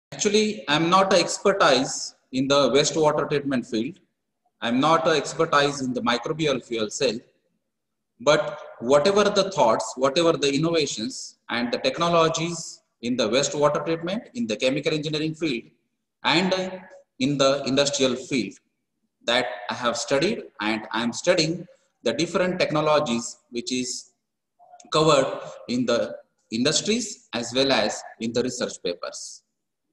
Actually, I'm not an expertise in the wastewater treatment field. I'm not an expertise in the microbial fuel cell. But whatever the thoughts, whatever the innovations and the technologies in the wastewater treatment, in the chemical engineering field, and in the industrial field that I have studied, and I'm studying the different technologies which is covered in the industries as well as in the research papers.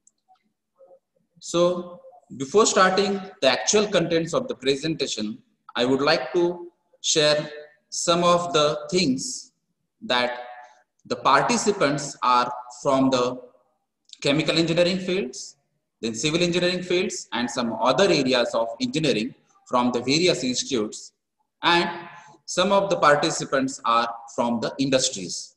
So before starting the actual contents of the presentation, I would like to share some of the things that the participants are from the chemical engineering fields, then civil engineering fields, and some other areas of engineering from the various institutes, and some of the participants are from the industries.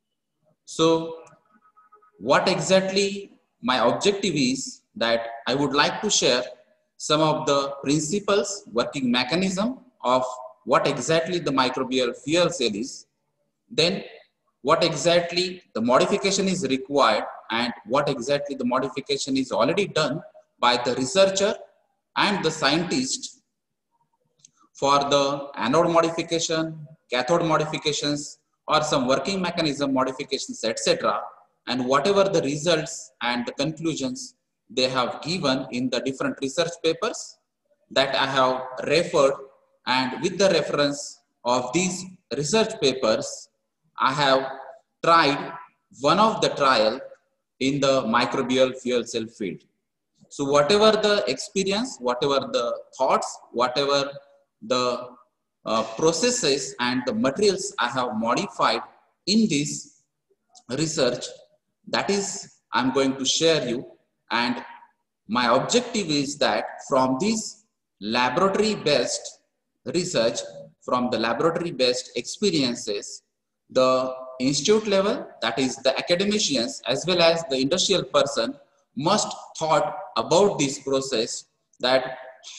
So what exactly my objective is that I would like to share some of the principles, working mechanism of what exactly the microbial fuel cell is, then what exactly the modification is required and what exactly the modification is already done by the researcher and the scientist for the anode modification, cathode modifications, or some working mechanism modifications, etc. And whatever the results and the conclusions they have given in the different research papers that I have referred, and with the reference of these research papers, I have tried one of the trial in the microbial fuel cell field. So whatever the experience, whatever the thoughts, whatever the processes and the materials I have modified in this research, that is I'm going to share you. And my objective is that from this laboratory based research, from the laboratory based experiences, the institute level, that is the academicians as well as the industrial person, must thought about this process, that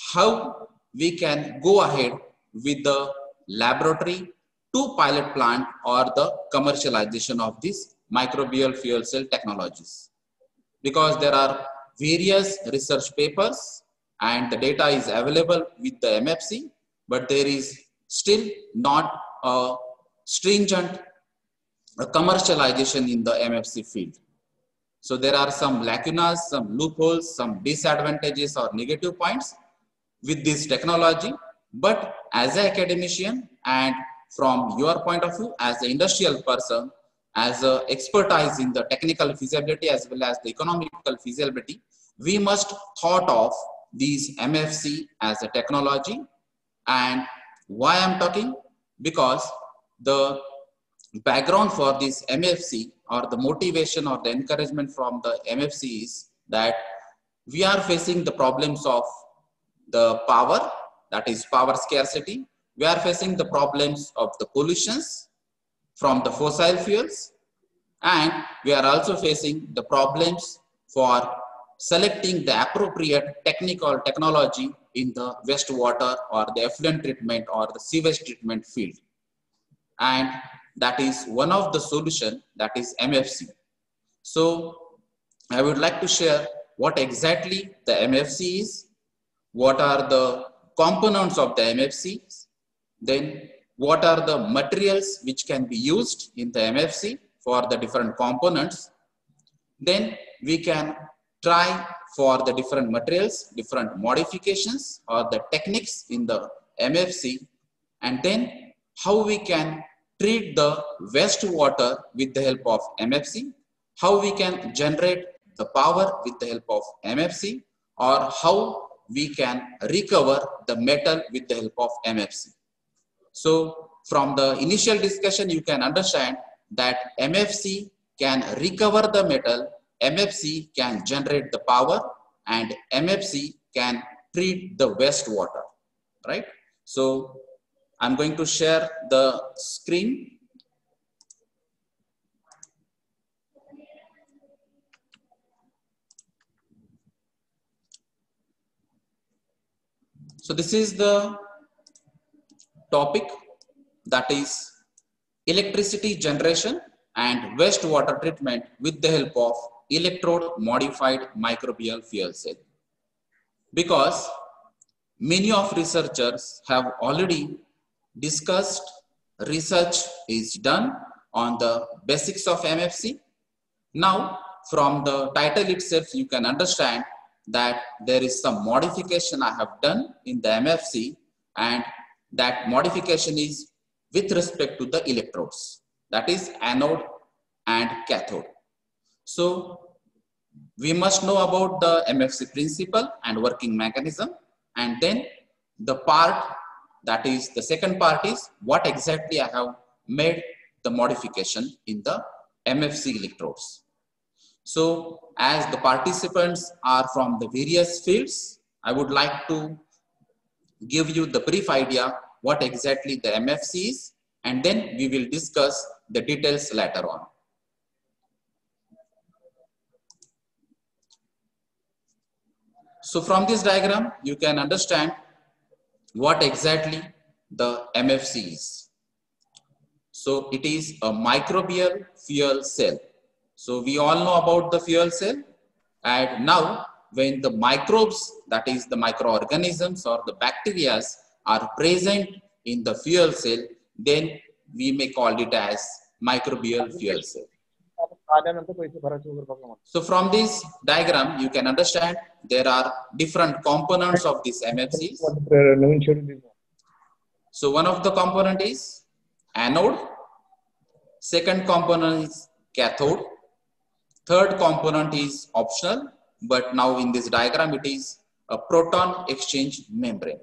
how we can go ahead with the laboratory to pilot plant or the commercialization of these microbial fuel cell technologies. Because there are various research papers and the data is available with the MFC, but there is still not a stringent commercialization in the MFC field. So there are some lacunas, some loopholes, some disadvantages or negative points with this technology. But as an academician and from your point of view as an industrial person, as an expertise in the technical feasibility as well as the economical feasibility, we must thought of these MFC as a technology. And why I'm talking? Because the background for this MFC or the motivation or the encouragement from the MFC is that we are facing the problems of the power, that is power scarcity. We are facing the problems of the pollutions from the fossil fuels, and we are also facing the problems for selecting the appropriate technical technology in the wastewater or the effluent treatment or the sewage treatment field. And that is one of the solution, that is MFC. So I would like to share what exactly the MFC is, what are the components of the MFC, then what are the materials which can be used in the MFC for the different components. Then we can try for the different materials, different modifications or the techniques in the MFC, and then how we can treat the wastewater with the help of MFC, how we can generate the power with the help of MFC, or how we can recover the metal with the help of MFC. So from the initial discussion, you can understand that MFC can recover the metal, MFC can generate the power, and MFC can treat the wastewater, right? So I'm going to share the screen. So this is the topic, that is electricity generation and wastewater treatment with the help of electrode modified microbial fuel cell, because many of researchers have already discussed, research is done on the basics of MFC. Now, from the title itself, you can understand that there is some modification I have done in the MFC, and that modification is with respect to the electrodes, that is anode and cathode. So we must know about the MFC principle and working mechanism, and then the part, that is the second part, is what exactly I have made the modification in the MFC electrodes. So as the participants are from the various fields, I would like to give you the brief idea what exactly the MFC is, and then we will discuss the details later on. So from this diagram, you can understand what exactly the MFC is. So it is a microbial fuel cell. So we all know about the fuel cell, and now when the microbes, that is the microorganisms or the bacteria, are present in the fuel cell, then we may call it as microbial fuel cell. So from this diagram, you can understand there are different components of this MFCs. So one of the component is anode, second component is cathode, third component is optional, but now in this diagram it is a proton exchange membrane.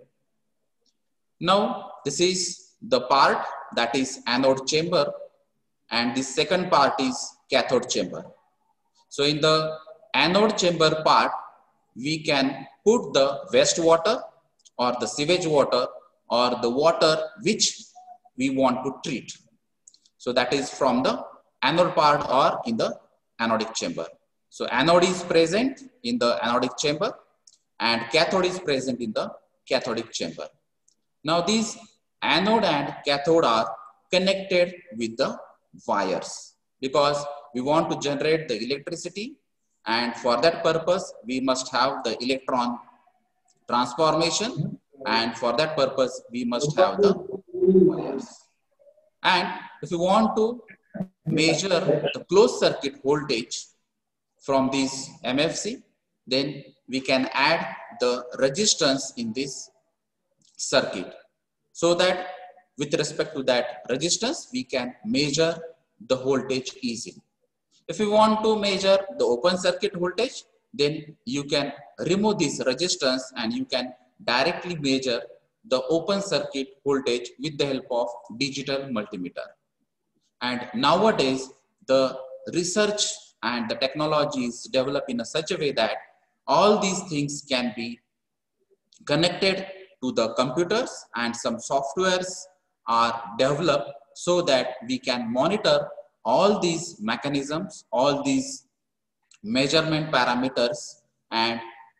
Now this is the part that is anode chamber, and the second part is cathode chamber. So in the anode chamber part, we can put the wastewater or the sewage water or the water which we want to treat. So that is from the anode part or in the anodic chamber. So anode is present in the anodic chamber and cathode is present in the cathodic chamber. Now these anode and cathode are connected with the wires, because we want to generate the electricity, and for that purpose we must have the electron transformation, and for that purpose we must have the wires. And if you want to measure the closed circuit voltage from this MFC, then we can add the resistance in this circuit, so that with respect to that resistance we can measure the voltage easily. If you want to measure the open circuit voltage, then you can remove this resistance and you can directly measure the open circuit voltage with the help of digital multimeter. And nowadays the research and the technology is developed in such a way that all these things can be connected to the computers, and some softwares are developed so that we can monitor all these mechanisms, all these measurement parameters, and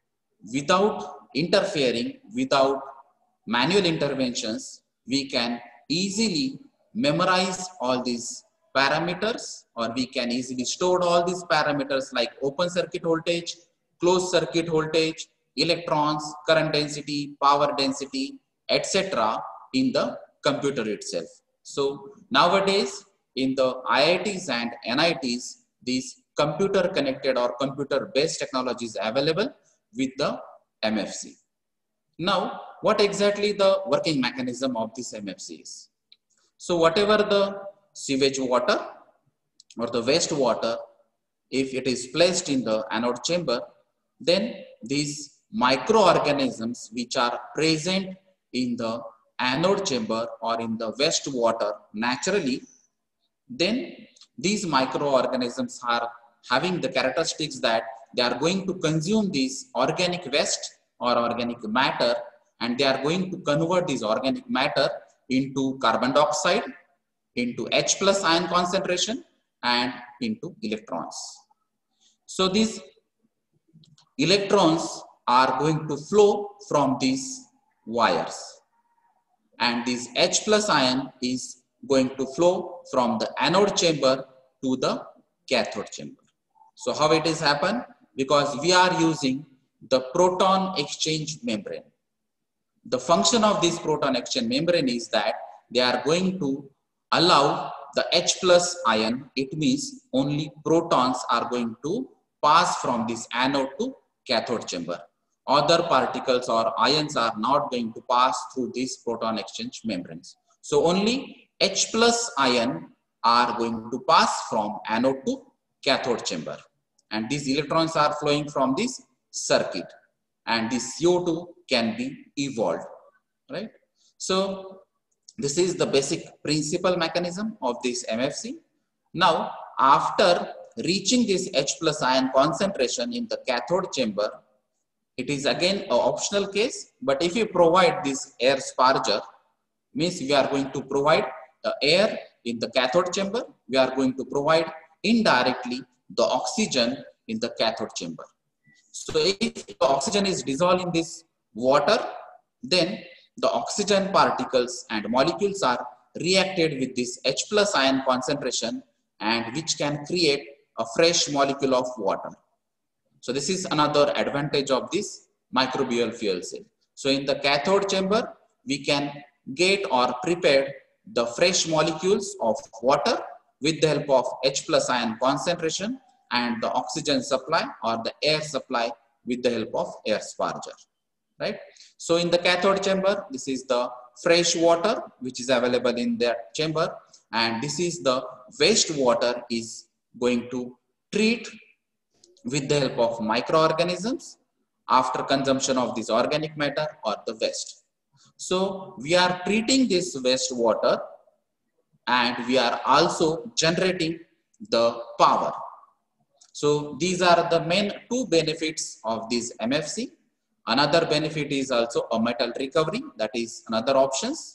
without interfering, without manual interventions, we can easily memorize all these parameters, or we can easily store all these parameters like open circuit voltage, closed circuit voltage, electrons, current density, power density, etc. in the computer itself. So nowadays in the IITs and NITs, these computer connected or computer based technologies available with the MFC. Now what exactly the working mechanism of this MFC is? So whatever the sewage water or the wastewater, if it is placed in the anode chamber, then these microorganisms which are present in the anode chamber or in the wastewater naturally, then these microorganisms are having the characteristics that they are going to consume this organic waste or organic matter, and they are going to convert this organic matter into carbon dioxide, into H+ ion concentration, and into electrons. So these electrons are going to flow from these wires, and this H+ ion is going to flow from the anode chamber to the cathode chamber. So how it is happen? Because we are using the proton exchange membrane. The function of this proton exchange membrane is that they are going to allow the H plus ion. It means only protons are going to pass from this anode to cathode chamber. Other particles or ions are not going to pass through these proton exchange membranes. So only H plus ion are going to pass from anode to cathode chamber. And these electrons are flowing from this circuit. And this CO2 can be evolved. Right? So this is the basic principal mechanism of this MFC. Now, after reaching this H plus ion concentration in the cathode chamber, it is again an optional case, but if you provide this air sparger, means we are going to provide the air in the cathode chamber, we are going to provide indirectly the oxygen in the cathode chamber. So if the oxygen is dissolved in this water, then the oxygen particles and molecules are reacted with this H plus ion concentration, and which can create a fresh molecule of water. So this is another advantage of this microbial fuel cell. So in the cathode chamber, we can get or prepare the fresh molecules of water with the help of H plus ion concentration and the oxygen supply or the air supply with the help of air sparger. Right? So in the cathode chamber, this is the fresh water which is available in that chamber, and this is the waste water is going to treat with the help of microorganisms after consumption of this organic matter or the waste. So we are treating this waste water and we are also generating the power. So these are the main two benefits of this MFC. Another benefit is also a metal recovery, that is another options.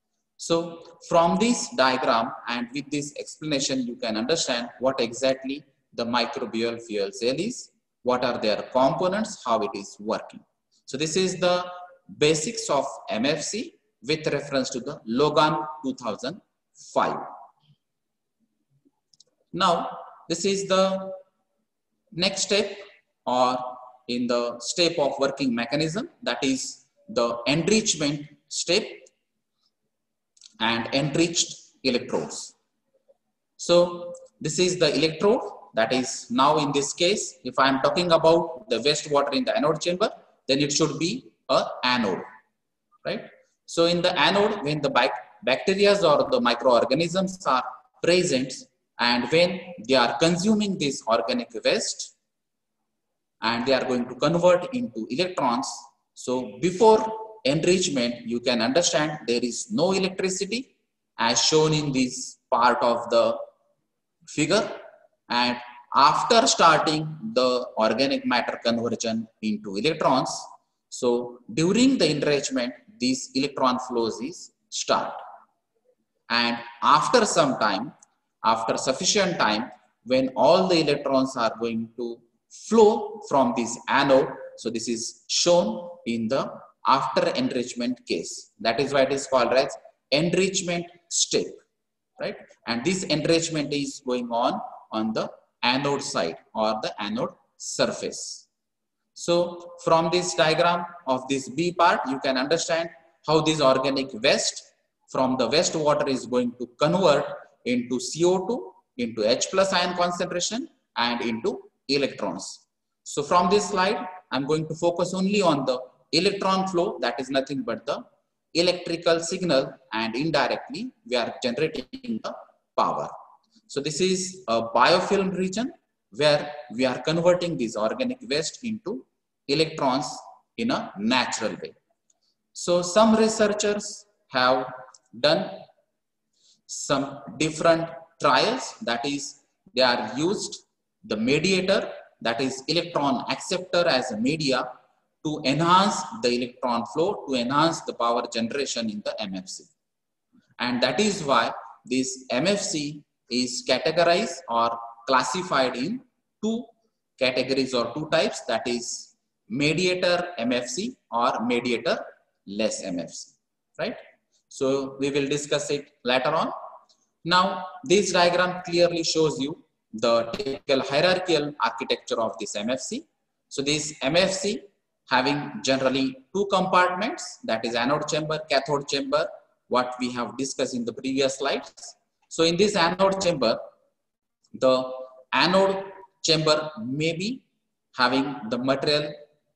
So from this diagram and with this explanation, you can understand what exactly the microbial fuel cell is, what are their components, how it is working. So this is the basics of MFC with reference to the Logan 2005. Now this is the next step or in the step of working mechanism, that is the enrichment step and enriched electrodes. So this is the electrode, that is now in this case, if I am talking about the waste water in the anode chamber, then it should be a anode, right? So in the anode, when the bacteria or the microorganisms are present and when they are consuming this organic waste, and they are going to convert into electrons. So before enrichment, you can understand there is no electricity as shown in this part of the figure. And after starting the organic matter conversion into electrons, so during the enrichment, these electron flows is start. And after some time, after sufficient time, when all the electrons are going to flow from this anode, so this is shown in the after enrichment case. That is why it is called as enrichment step, right? And this enrichment is going on the anode side or the anode surface. So from this diagram of this B part, you can understand how this organic waste from the waste water is going to convert into CO2, into H plus ion concentration and into electrons. So from this slide, I'm going to focus only on the electron flow, that is nothing but the electrical signal, and indirectly we are generating the power. So this is a biofilm region where we are converting this organic waste into electrons in a natural way. So some researchers have done some different trials, that is they are used the mediator, that is electron acceptor as a media to enhance the electron flow, to enhance the power generation in the MFC. And that is why this MFC is categorized or classified in two categories or two types, that is mediator MFC or mediator less MFC, right? So we will discuss it later on. Now this diagram clearly shows you the typical hierarchical architecture of this MFC. So this MFC having generally two compartments, that is anode chamber, cathode chamber, what we have discussed in the previous slides. So in this anode chamber, the anode chamber may be having the material,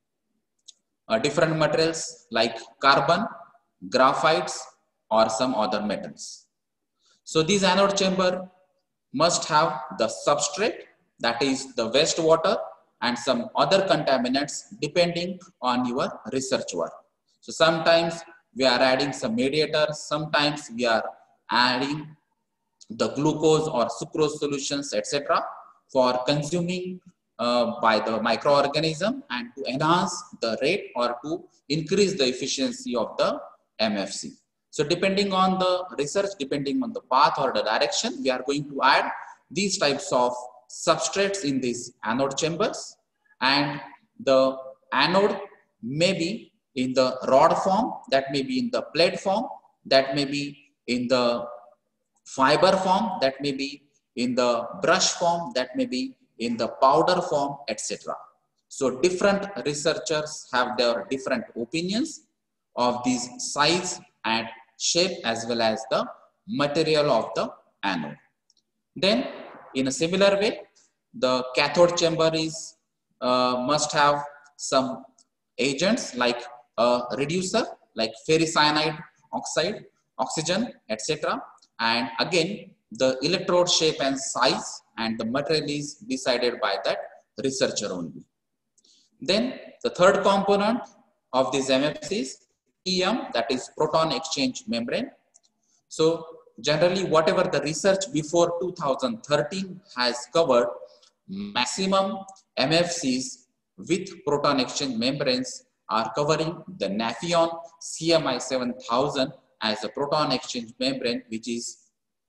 different materials like carbon, graphites, or some other metals. So this anode chamber must have the substrate, that is the wastewater, and some other contaminants depending on your research work. So sometimes we are adding some mediators, sometimes we are adding the glucose or sucrose solutions, etc., for consuming by the microorganism and to enhance the rate or to increase the efficiency of the MFC. So depending on the research, depending on the path or the direction, we are going to add these types of substrates in these anode chambers, and the anode may be in the rod form, that may be in the plate form, that may be in the fiber form, that may be in the brush form, that may be in the powder form, etc. So different researchers have their different opinions of these size and shape as well as the material of the anode. Then in a similar way, the cathode chamber is must have some agents like a reducer like ferricyanide oxide, oxygen, etc. And again, the electrode shape and size and the material is decided by that researcher only. Then the third component of these MFCs, EM, that is proton exchange membrane. So generally whatever the research before 2013 has covered, maximum MFCs with proton exchange membranes are covering the Nafion CMI 7000 as a proton exchange membrane, which is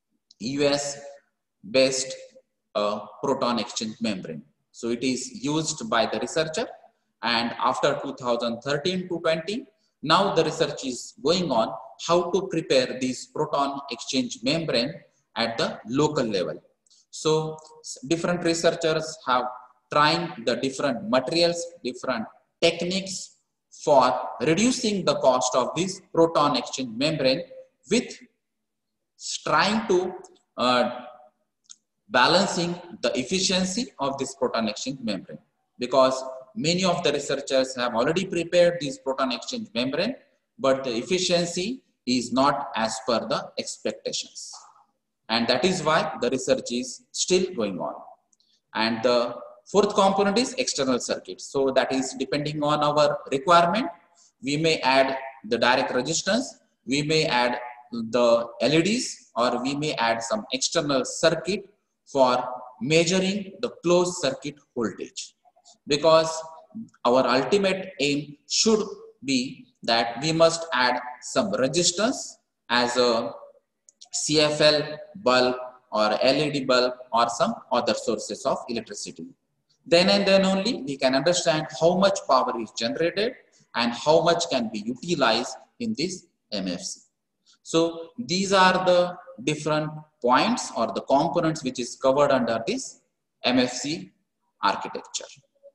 US based proton exchange membrane. So it is used by the researcher, and after 2013 to 20, now the research is going on how to prepare this proton exchange membrane at the local level. So different researchers have trying the different materials, different techniques for reducing the cost of this proton exchange membrane with trying to balancing the efficiency of this proton exchange membrane, because many of the researchers have already prepared this proton exchange membrane, but the efficiency is not as per the expectations. And that is why the research is still going on. And the fourth component is external circuit. So that is depending on our requirement. We may add the direct resistance, we may add the LEDs, or we may add some external circuit for measuring the closed circuit voltage. Because our ultimate aim should be that we must add some resistance as a CFL bulb or LED bulb or some other sources of electricity. Then and then only we can understand how much power is generated and how much can be utilized in this MFC. So these are the different points or the components which is covered under this MFC architecture.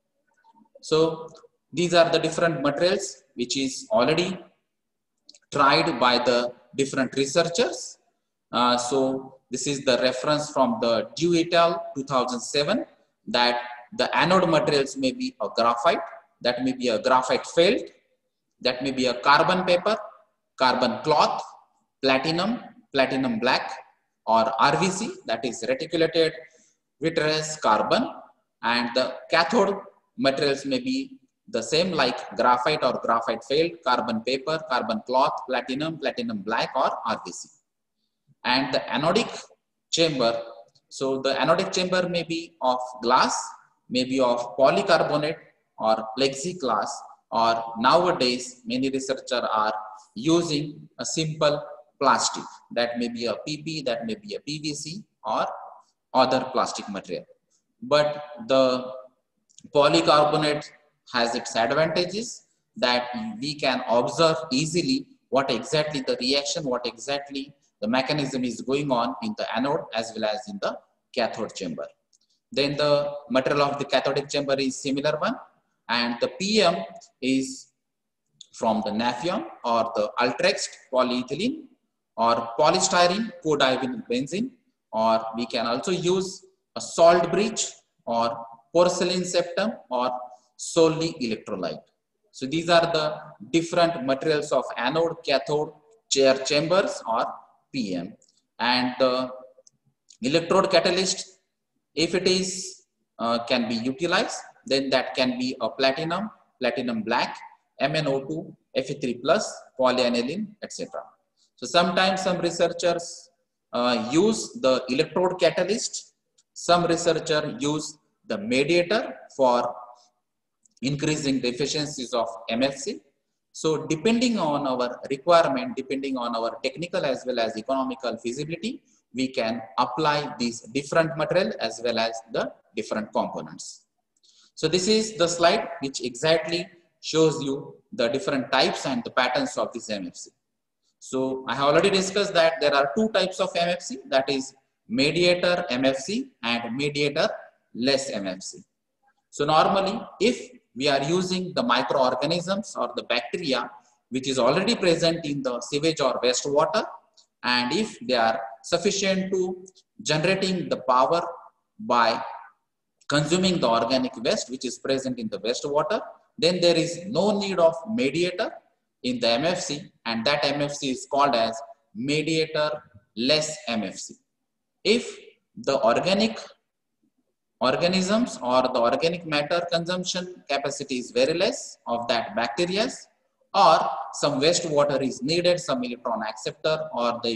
So these are the different materials which is already tried by the different researchers. So this is the reference from the Dew et al. 2007, that the anode materials may be a graphite, that may be a graphite felt, that may be a carbon paper, carbon cloth, platinum, platinum black, or RVC, that is reticulated vitreous carbon, and the cathode materials may be the same like graphite or graphite felt, carbon paper, carbon cloth, platinum, platinum black, or RVC. And the anodic chamber, so the anodic chamber may be of glass, may be of polycarbonate or plexiglass, or nowadays many researchers are using a simple plastic, that may be a PP, that may be a PVC or other plastic material. But the polycarbonate has its advantages, that we can observe easily what exactly the reaction, what exactly the mechanism is going on in the anode as well as in the cathode chamber. Then the material of the cathodic chamber is similar one, and the PM is from the Nafion or the Ultrex polyethylene or polystyrene codivinyl benzene, or we can also use a salt bridge or porcelain septum or solely electrolyte. So these are the different materials of anode, cathode, chambers or PM. And the electrode catalyst, if it is can be utilized, then that can be a platinum black, MnO2, Fe3+, polyaniline, etc. So sometimes some researchers use the electrode catalyst, some researchers use the mediator for increasing the efficiencies of MFC. So depending on our requirement, depending on our technical as well as economical feasibility, we can apply these different material as well as the different components. So this is the slide which exactly shows you the different types and the patterns of this MFC. So I have already discussed that there are two types of MFC, that is mediator MFC and mediator less MFC. So normally if we are using the microorganisms or the bacteria which is already present in the sewage or wastewater, and if they are sufficient to generating the power by consuming the organic waste which is present in the wastewater, then there is no need of mediator in the MFC, and that MFC is called as mediator less MFC. If the organisms or the organic matter consumption capacity is very less of that bacteria, or some wastewater is needed, some electron acceptor or the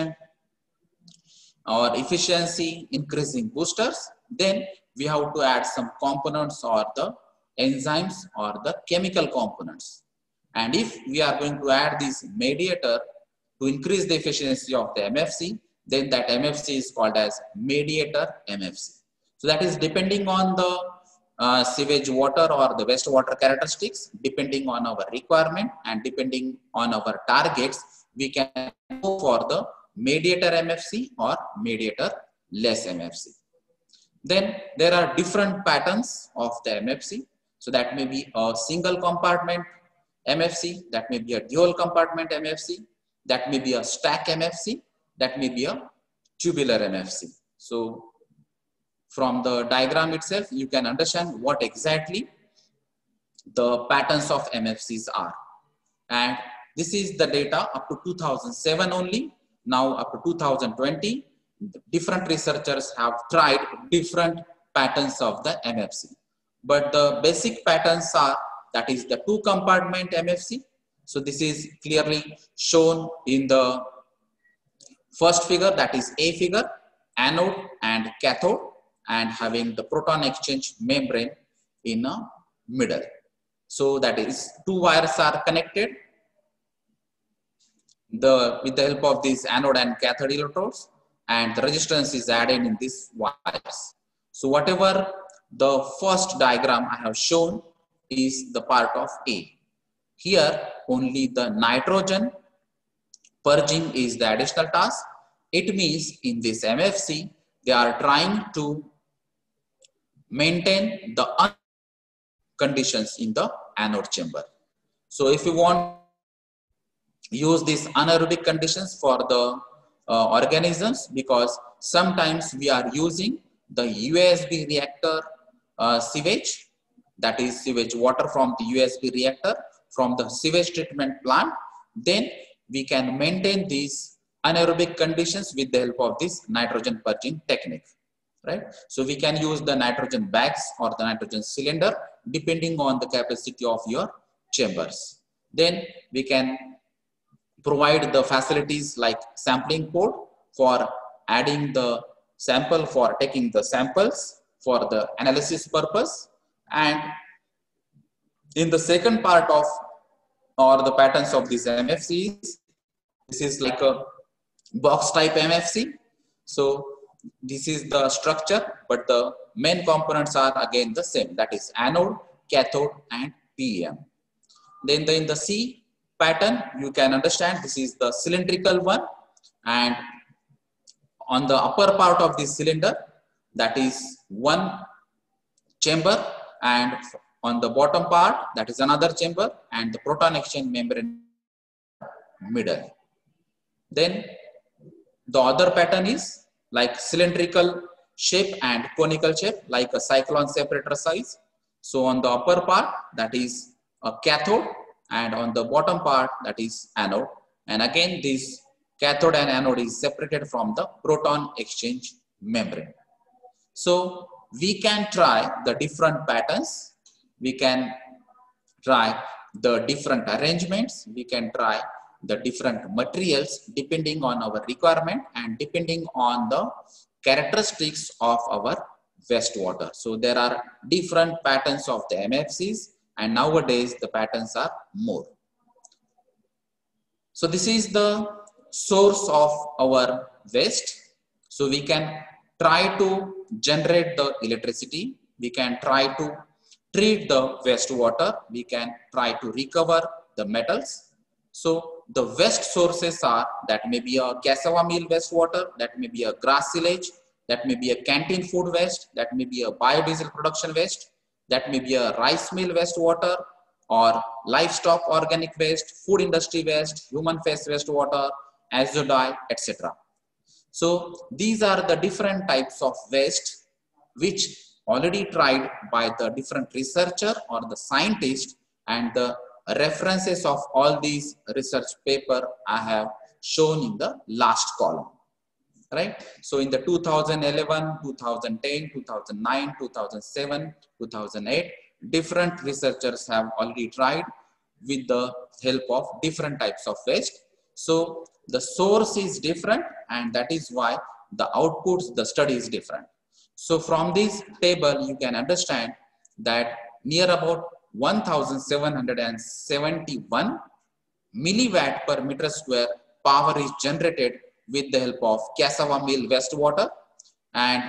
efficiency increasing boosters, then we have to add some components or the enzymes or the chemical components. And if we are going to add this mediator to increase the efficiency of the MFC, then that MFC is called as mediator MFC. So that is depending on the sewage water or the wastewater characteristics, depending on our requirement and depending on our targets, we can go for the mediator MFC or mediator less MFC. Then there are different patterns of the MFC. So that may be a single compartment MFC, that may be a dual compartment MFC, that may be a stack MFC, that may be a tubular MFC. So from the diagram itself, you can understand what exactly the patterns of MFCs are. And this is the data up to 2007 only. Now up to 2020, different researchers have tried different patterns of the MFC. But the basic patterns are, that is the two compartment MFC. So this is clearly shown in the first figure, that is A figure, anode and cathode, and having the proton exchange membrane in a middle. So that is two wires are connected with the help of these anode and cathode electrodes, and the resistance is added in these wires. So whatever the first diagram I have shown is the part of A. Here only the nitrogen purging is the additional task. It means in this MFC they are trying to maintain the conditions in the anode chamber. So if you want use these anaerobic conditions for the organisms, because sometimes we are using the USB reactor sewage, that is sewage water from the USB reactor from the sewage treatment plant, then we can maintain these anaerobic conditions with the help of this nitrogen purging technique, right? So we can use the nitrogen bags or the nitrogen cylinder depending on the capacity of your chambers. Then we can provide the facilities like sampling port for adding the sample, for taking the samples for the analysis purpose. And in the second part of or the patterns of these MFCs, this is like a box type MFC. So this is the structure, but the main components are again the same, that is anode, cathode and PEM. Then in the C pattern, you can understand this is the cylindrical one, and on the upper part of this cylinder that is one chamber, and on the bottom part that is another chamber, and the proton exchange membrane middle. Then the other pattern is like cylindrical shape and conical shape, like a cyclone separator size. So on the upper part that is a cathode, and on the bottom part that is anode. And again this cathode and anode is separated from the proton exchange membrane. So we can try the different patterns, we can try the different arrangements, we can try the different materials depending on our requirement and depending on the characteristics of our wastewater. So there are different patterns of the MFCs, and nowadays the patterns are more. So this is the source of our waste. So we can try to generate the electricity, we can try to treat the wastewater, we can try to recover the metals. So the waste sources are, that may be a cassava meal wastewater, that may be a grass silage, that may be a canteen food waste, that may be a biodiesel production waste, that may be a rice mill wastewater, or livestock organic waste, food industry waste, human waste wastewater, azure dye, etc. So these are the different types of waste which already tried by the different researcher or the scientist, and the references of all these research paper I have shown in the last column, right? So in the 2011, 2010, 2009, 2007, 2008, different researchers have already tried with the help of different types of waste. So the source is different, and that is why the outputs, the study is different. So from this table, you can understand that near about 1771 milliwatt per meter square power is generated with the help of cassava meal wastewater, and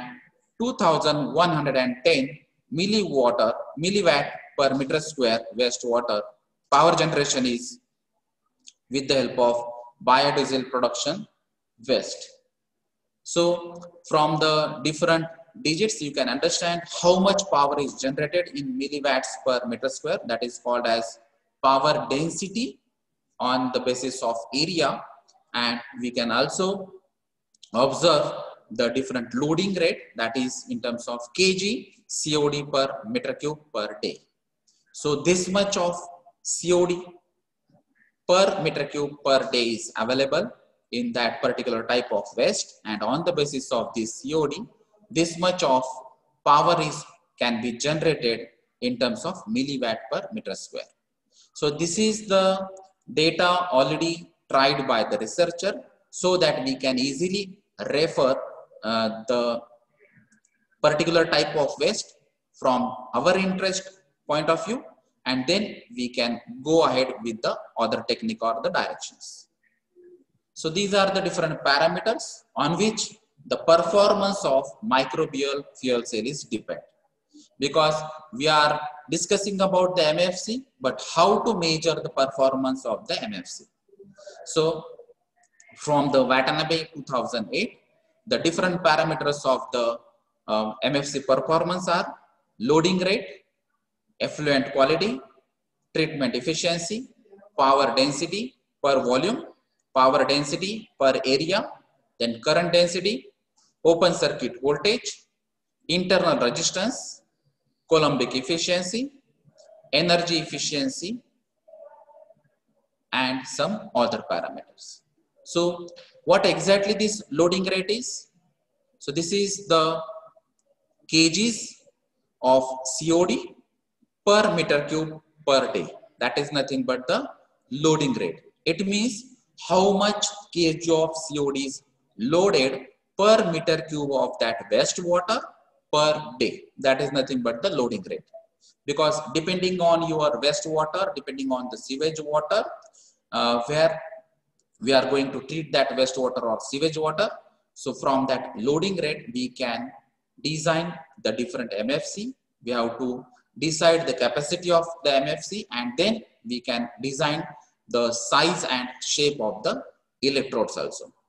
2110 milliwatt per meter square wastewater power generation is with the help of biodiesel production waste. So from the different digits, you can understand how much power is generated in milliwatts per meter square. That is called as power density on the basis of area. And we can also observe the different loading rate, that is in terms of kg COD per meter cube per day. So this much of COD per meter cube per day is available in that particular type of waste, and on the basis of this COD, this much of power can be generated in terms of milliwatt per meter square. So this is the data already tried by the researcher, so that we can easily refer the particular type of waste from our interest point of view, and then we can go ahead with the other technique or the directions. So these are the different parameters on which the performance of microbial fuel cell is depend. Because we are discussing about the MFC, but how to measure the performance of the MFC. So from the Watanabe 2008, the different parameters of the MFC performance are loading rate, effluent quality, treatment efficiency, power density per volume, power density per area, then current density, open circuit voltage, internal resistance, Coulombic efficiency, energy efficiency, and some other parameters. So what exactly this loading rate is? So this is the kgs of COD per meter cube per day. That is nothing but the loading rate. It means how much kg of COD is loaded per meter cube of that wastewater per day. That is nothing but the loading rate. Because depending on your wastewater, depending on the sewage water, where we are going to treat that wastewater or sewage water. So from that loading rate, we can design the different MFC. We have to decide the capacity of the MFC, and then we can design the size and shape of the electrodes also.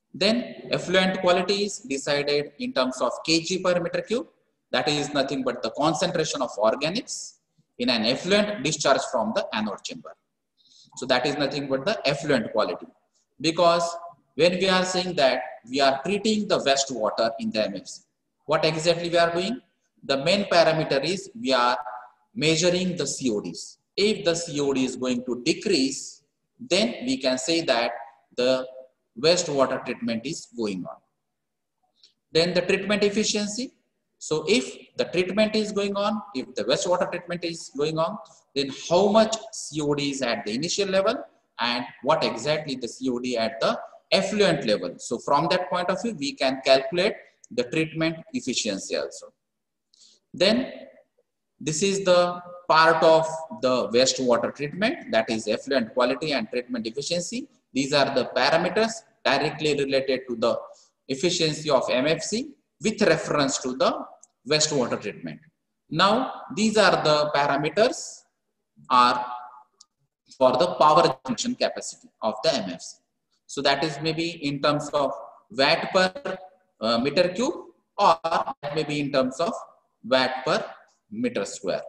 Then effluent quality is decided in terms of kg per meter cube. That is nothing but the concentration of organics in an effluent discharge from the anode chamber. So that is nothing but the effluent quality. Because when we are saying that we are treating the wastewater in the MFC, what exactly we are doing? The main parameter is we are measuring the CODs. If the COD is going to decrease, then we can say that the wastewater treatment is going on. Then the treatment efficiency. So if the treatment is going on, if the wastewater treatment is going on, then how much COD is at the initial level and what exactly the COD at the effluent level. So from that point of view, we can calculate the treatment efficiency also. Then this is the part of the wastewater treatment, that is effluent quality and treatment efficiency. These are the parameters directly related to the efficiency of MFC with reference to the wastewater treatment. Now, these are the parameters are for the power generation capacity of the MFC. So that is maybe in terms of watt per meter cube, or maybe in terms of watt per meter square.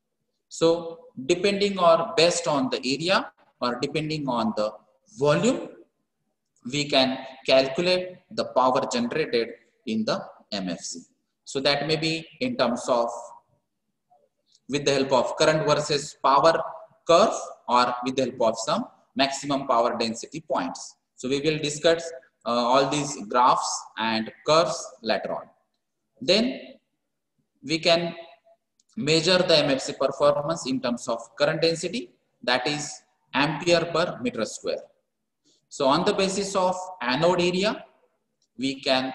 So depending or based on the area or depending on the volume, we can calculate the power generated in the MFC. So that may be in terms of with the help of current versus power curve or with the help of some maximum power density points. So we will discuss all these graphs and curves later on. Then we can measure the MFC performance in terms of current density, that is ampere per meter square. So on the basis of anode area, we can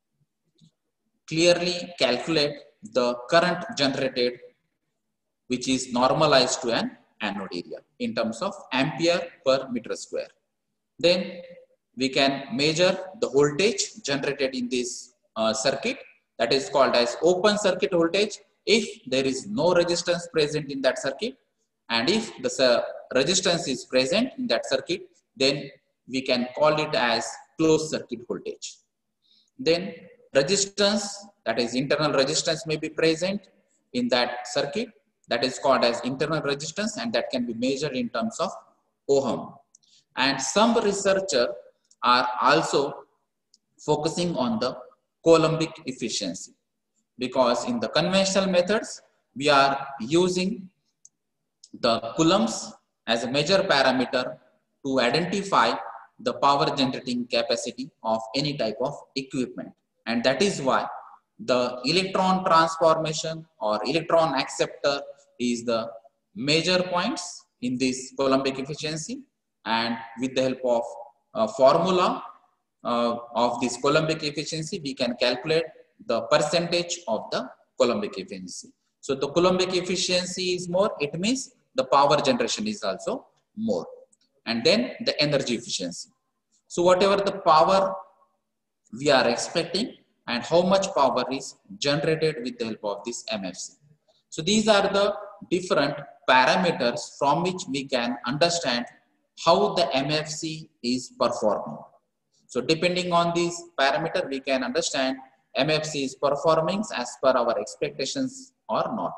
clearly calculate the current generated, which is normalized to an anode area in terms of ampere per meter square. Then we can measure the voltage generated in this circuit, that is called as open circuit voltage, if there is no resistance present in that circuit, and if the resistance is present in that circuit, then we can call it as closed circuit voltage. Then resistance, that is internal resistance, may be present in that circuit, that is called as internal resistance, and that can be measured in terms of ohm. And some researchers are also focusing on the Coulombic efficiency, because in the conventional methods we are using the coulombs as a major parameter to identify the power generating capacity of any type of equipment, and that is why the electron transformation or electron acceptor is the major points in this Coulombic efficiency. And with the help of formula of this Coulombic efficiency, we can calculate the percentage of the Coulombic efficiency. So the Coulombic efficiency is more, it means the power generation is also more. And then the energy efficiency. So whatever the power we are expecting and how much power is generated with the help of this MFC. So these are the different parameters from which we can understand how the MFC is performing. So depending on these parameters, we can understand MFC is performing as per our expectations or not.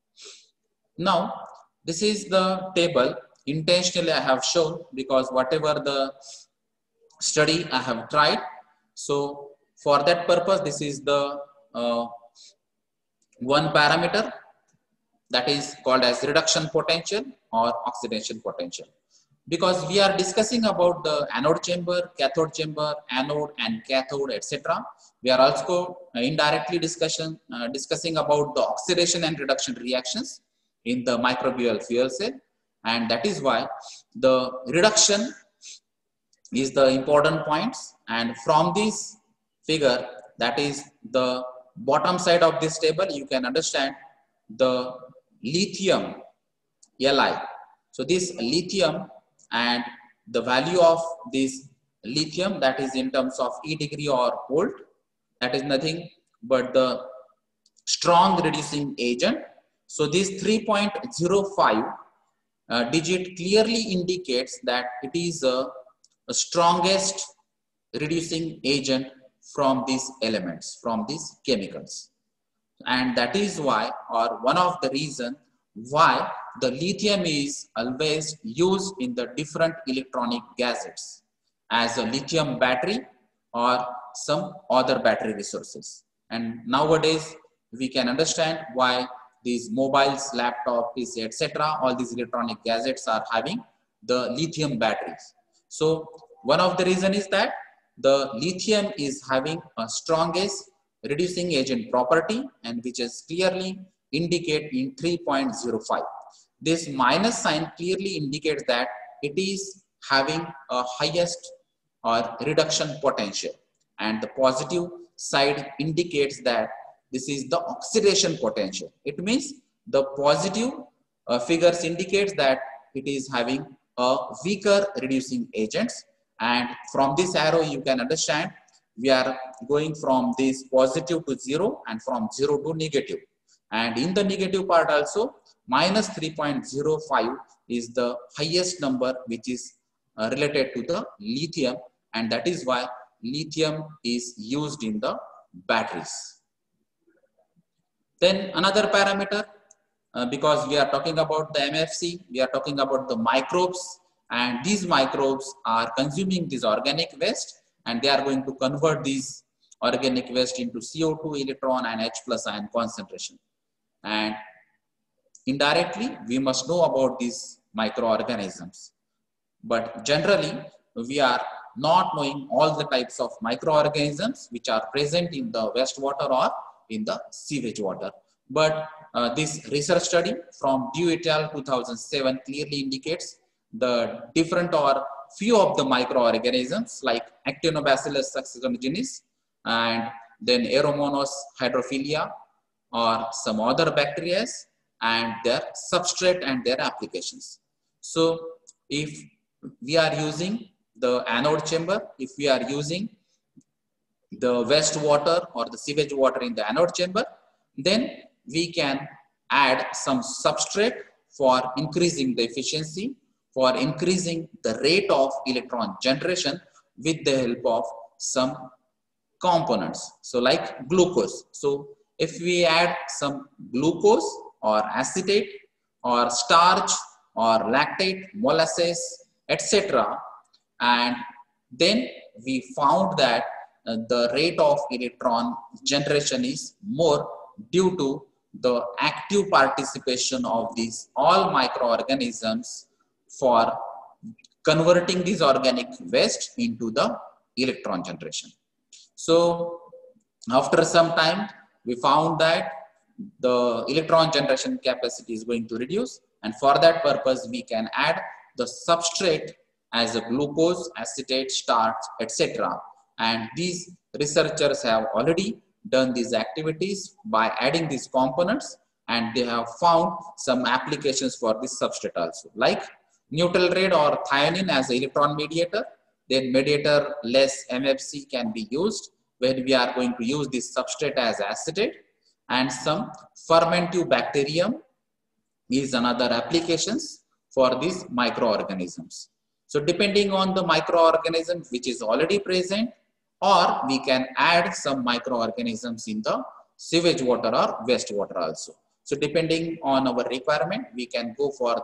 Now, this is the table intentionally I have shown, because whatever the study I have tried, so for that purpose, this is the one parameter that is called as reduction potential or oxidation potential. Because we are discussing about the anode chamber, anode and cathode, etc. We are also indirectly discussing about the oxidation and reduction reactions in the microbial fuel cell, and that is why the reduction is the important points. And from this figure, that is the bottom side of this table, you can understand the lithium Li. So this lithium and the value of this lithium, that is in terms of E degree or volt, that is nothing but the strong reducing agent. So this 3.05 digit clearly indicates that it is a strongest reducing agent from these elements, from these chemicals. And that is why, or one of the reason why the lithium is always used in the different electronic gadgets as a lithium battery or some other battery resources. And nowadays we can understand why these mobiles, laptops, etc., all these electronic gadgets are having the lithium batteries. So one of the reason is that the lithium is having a strongest reducing agent property, and which is clearly indicate in 3.05. This minus sign clearly indicates that it is having a highest or reduction potential, and the positive side indicates that this is the oxidation potential. It means the positive figures indicates that it is having a weaker reducing agents, and from this arrow you can understand we are going from this positive to 0 and from 0 to negative. And in the negative part also, minus 3.05 is the highest number which is related to the lithium, and that is why lithium is used in the batteries. Then another parameter, because we are talking about the MFC, we are talking about the microbes, and these microbes are consuming this organic waste, and they are going to convert these organic waste into CO2, electron, and H plus ion concentration. And indirectly, we must know about these microorganisms. But generally, we are not knowing all the types of microorganisms which are present in the wastewater or in the sewage water. But this research study from Dew et al. 2007 clearly indicates the different or few of the microorganisms like Actinobacillus succinatogenes and then Aeromonas hydrophilia or some other bacteria and their substrate and their applications. So if we are using the anode chamber, if we are using the wastewater or the sewage water in the anode chamber, then we can add some substrate for increasing the efficiency, for increasing the rate of electron generation with the help of some components. So like glucose. So if we add some glucose or acetate or starch or lactate, molasses, etc., and then we found that the rate of electron generation is more due to the active participation of these all microorganisms for converting this organic waste into the electron generation. So after some time, we found that the electron generation capacity is going to reduce, and for that purpose, we can add the substrate as a glucose, acetate, starch, etc. And these researchers have already done these activities by adding these components, and they have found some applications for this substrate also, like neutral red or thionine as an electron mediator. Then mediator less MFC can be used when we are going to use this substrate as acetate, and some fermentive bacterium is another applications for these microorganisms. So depending on the microorganism which is already present, or we can add some microorganisms in the sewage water or wastewater also. So depending on our requirement, we can go for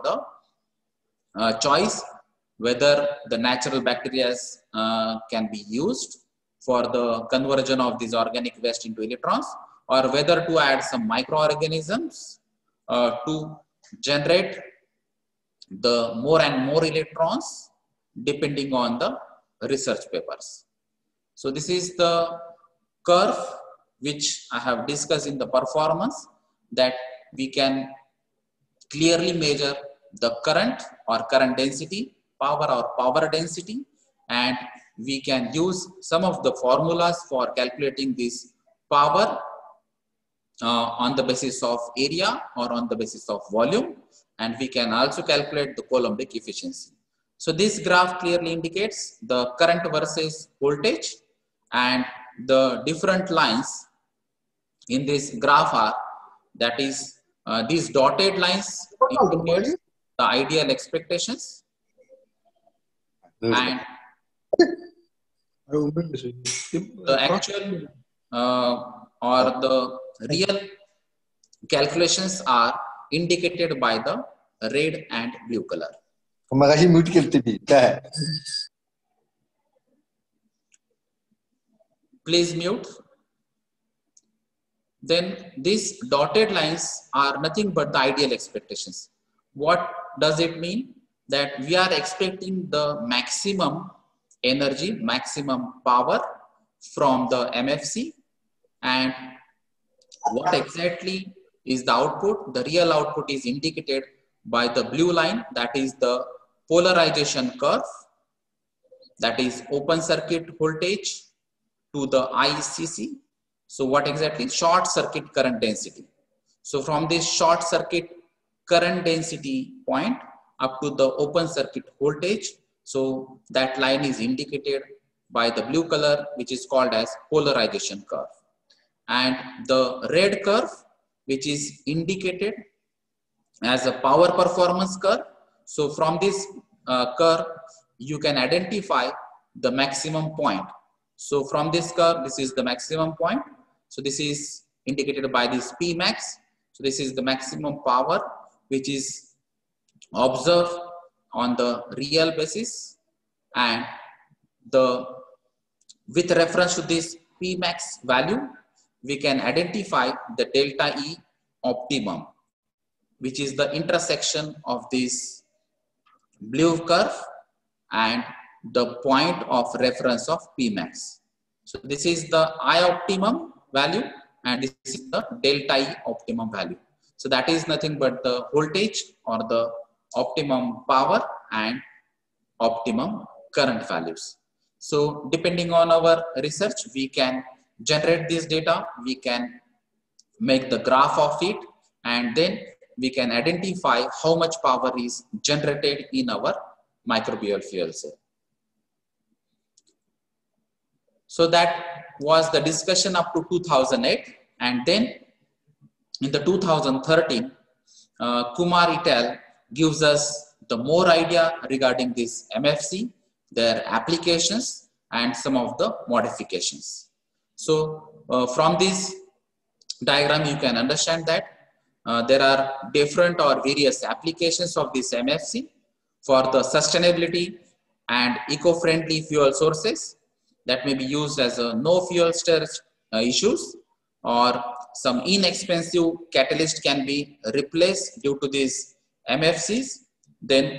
the choice whether the natural bacteria can be used for the conversion of this organic waste into electrons, or whether to add some microorganisms to generate the more and more electrons depending on the research papers. So this is the curve which I have discussed in the performance, that we can clearly measure the current or current density, power or power density, and we can use some of the formulas for calculating this power on the basis of area or on the basis of volume, and we can also calculate the Coulombic efficiency. So this graph clearly indicates the current versus voltage, and the different lines in this graph are, that is these dotted lines indicates the ideal expectations, and The actual or the real calculations are indicated by the red and blue color. Please mute. Then these dotted lines are nothing but the ideal expectations. What does it mean? That we are expecting the maximum energy, maximum power from the MFC, and what exactly is the output? The real output is indicated by the blue line, that is the polarization curve, that is open circuit voltage to the ICC. So what exactly? Short circuit current density. So from this short circuit current density point up to the open circuit voltage, so that line is indicated by the blue color, which is called as polarization curve. And the red curve, which is indicated as a power performance curve. So from this curve, you can identify the maximum point. So from this curve, this is the maximum point. So this is indicated by this P max. So this is the maximum power which is observed on the real basis, and with reference to this P max value, we can identify the delta E optimum, which is the intersection of this blue curve and the point of reference of P max. So this is the I optimum value and this is the delta E optimum value. So that is nothing but the voltage or the optimum power and optimum current values. So depending on our research, we can generate this data, we can make the graph of it, and then we can identify how much power is generated in our microbial fuel cell. So that was the discussion up to 2008, and then in the 2013, Kumar et al. Gives us the more idea regarding this MFC, their applications and some of the modifications. So from this diagram, you can understand that there are different or various applications of this MFC for the sustainability and eco-friendly fuel sources that may be used as a no fuel storage issues, or some inexpensive catalyst can be replaced due to these MFCs. Then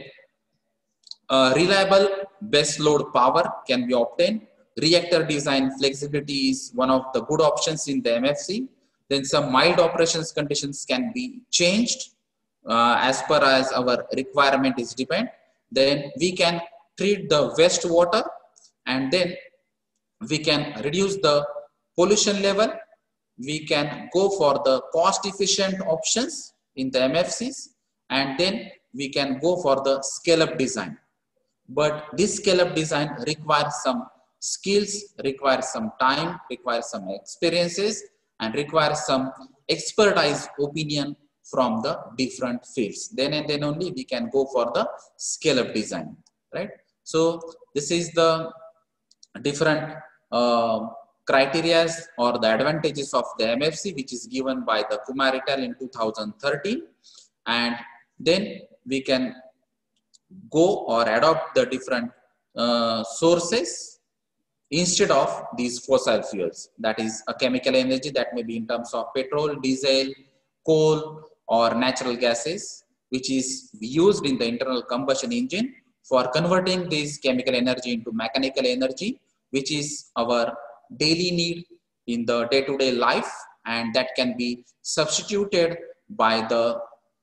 reliable base load power can be obtained. Reactor design flexibility is one of the good options in the MFC. Then some mild operations conditions can be changed as per as our requirement is depend. Then we can treat the wastewater, and then we can reduce the pollution level. We can go for the cost efficient options in the MFCs, and then we can go for the scale up design. But this scale up design requires some skills, requires some time, requires some experiences, and requires some expertise opinion from the different fields. Then and then only we can go for the scale up design, right? So this is the different criteria or the advantages of the MFC, which is given by the Kumar et al. In 2013, and then we can go or adopt the different sources instead of these fossil fuels. That is a chemical energy that may be in terms of petrol, diesel, coal, or natural gases, which is used in the internal combustion engine for converting this chemical energy into mechanical energy, which is our daily need in the day-to-day life, and that can be substituted by the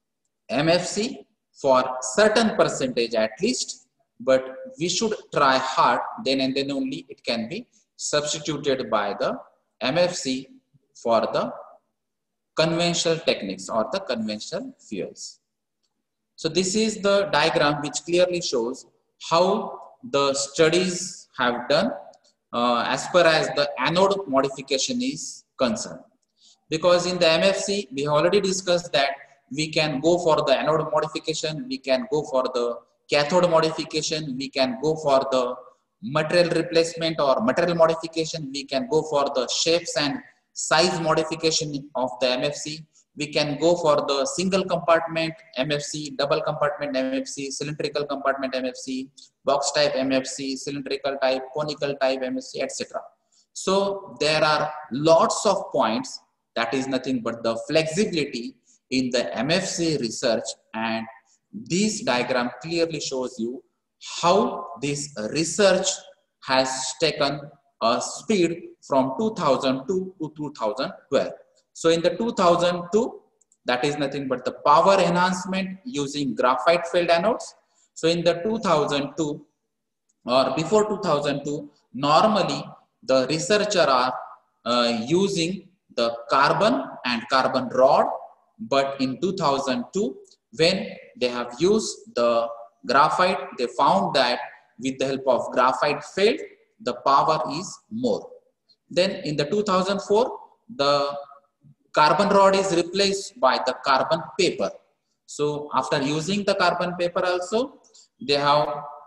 MFC for certain percentage at least, but we should try hard, then and then only it can be substituted by the MFC for the conventional techniques or the conventional fuels. So this is the diagram which clearly shows how the studies have done as far as the anode modification is concerned. Because in the MFC, we already discussed that we can go for the anode modification, we can go for the cathode modification, we can go for the material replacement or material modification, we can go for the shapes and size modification of the MFC. We can go for the single compartment MFC, double compartment MFC, cylindrical compartment MFC, box type MFC, cylindrical type, conical type MFC, etc. So there are lots of points, that is nothing but the flexibility in the MFC research, and this diagram clearly shows you how this research has taken a speed from 2002 to 2012. So in the 2002, that is nothing but the power enhancement using graphite filled anodes. So in the 2002 or before 2002, normally the researcher are using the carbon and carbon rod, but in 2002, when they have used the graphite, they found that with the help of graphite filled, the power is more. Then in the 2004, the carbon rod is replaced by the carbon paper. So after using the carbon paper also, they have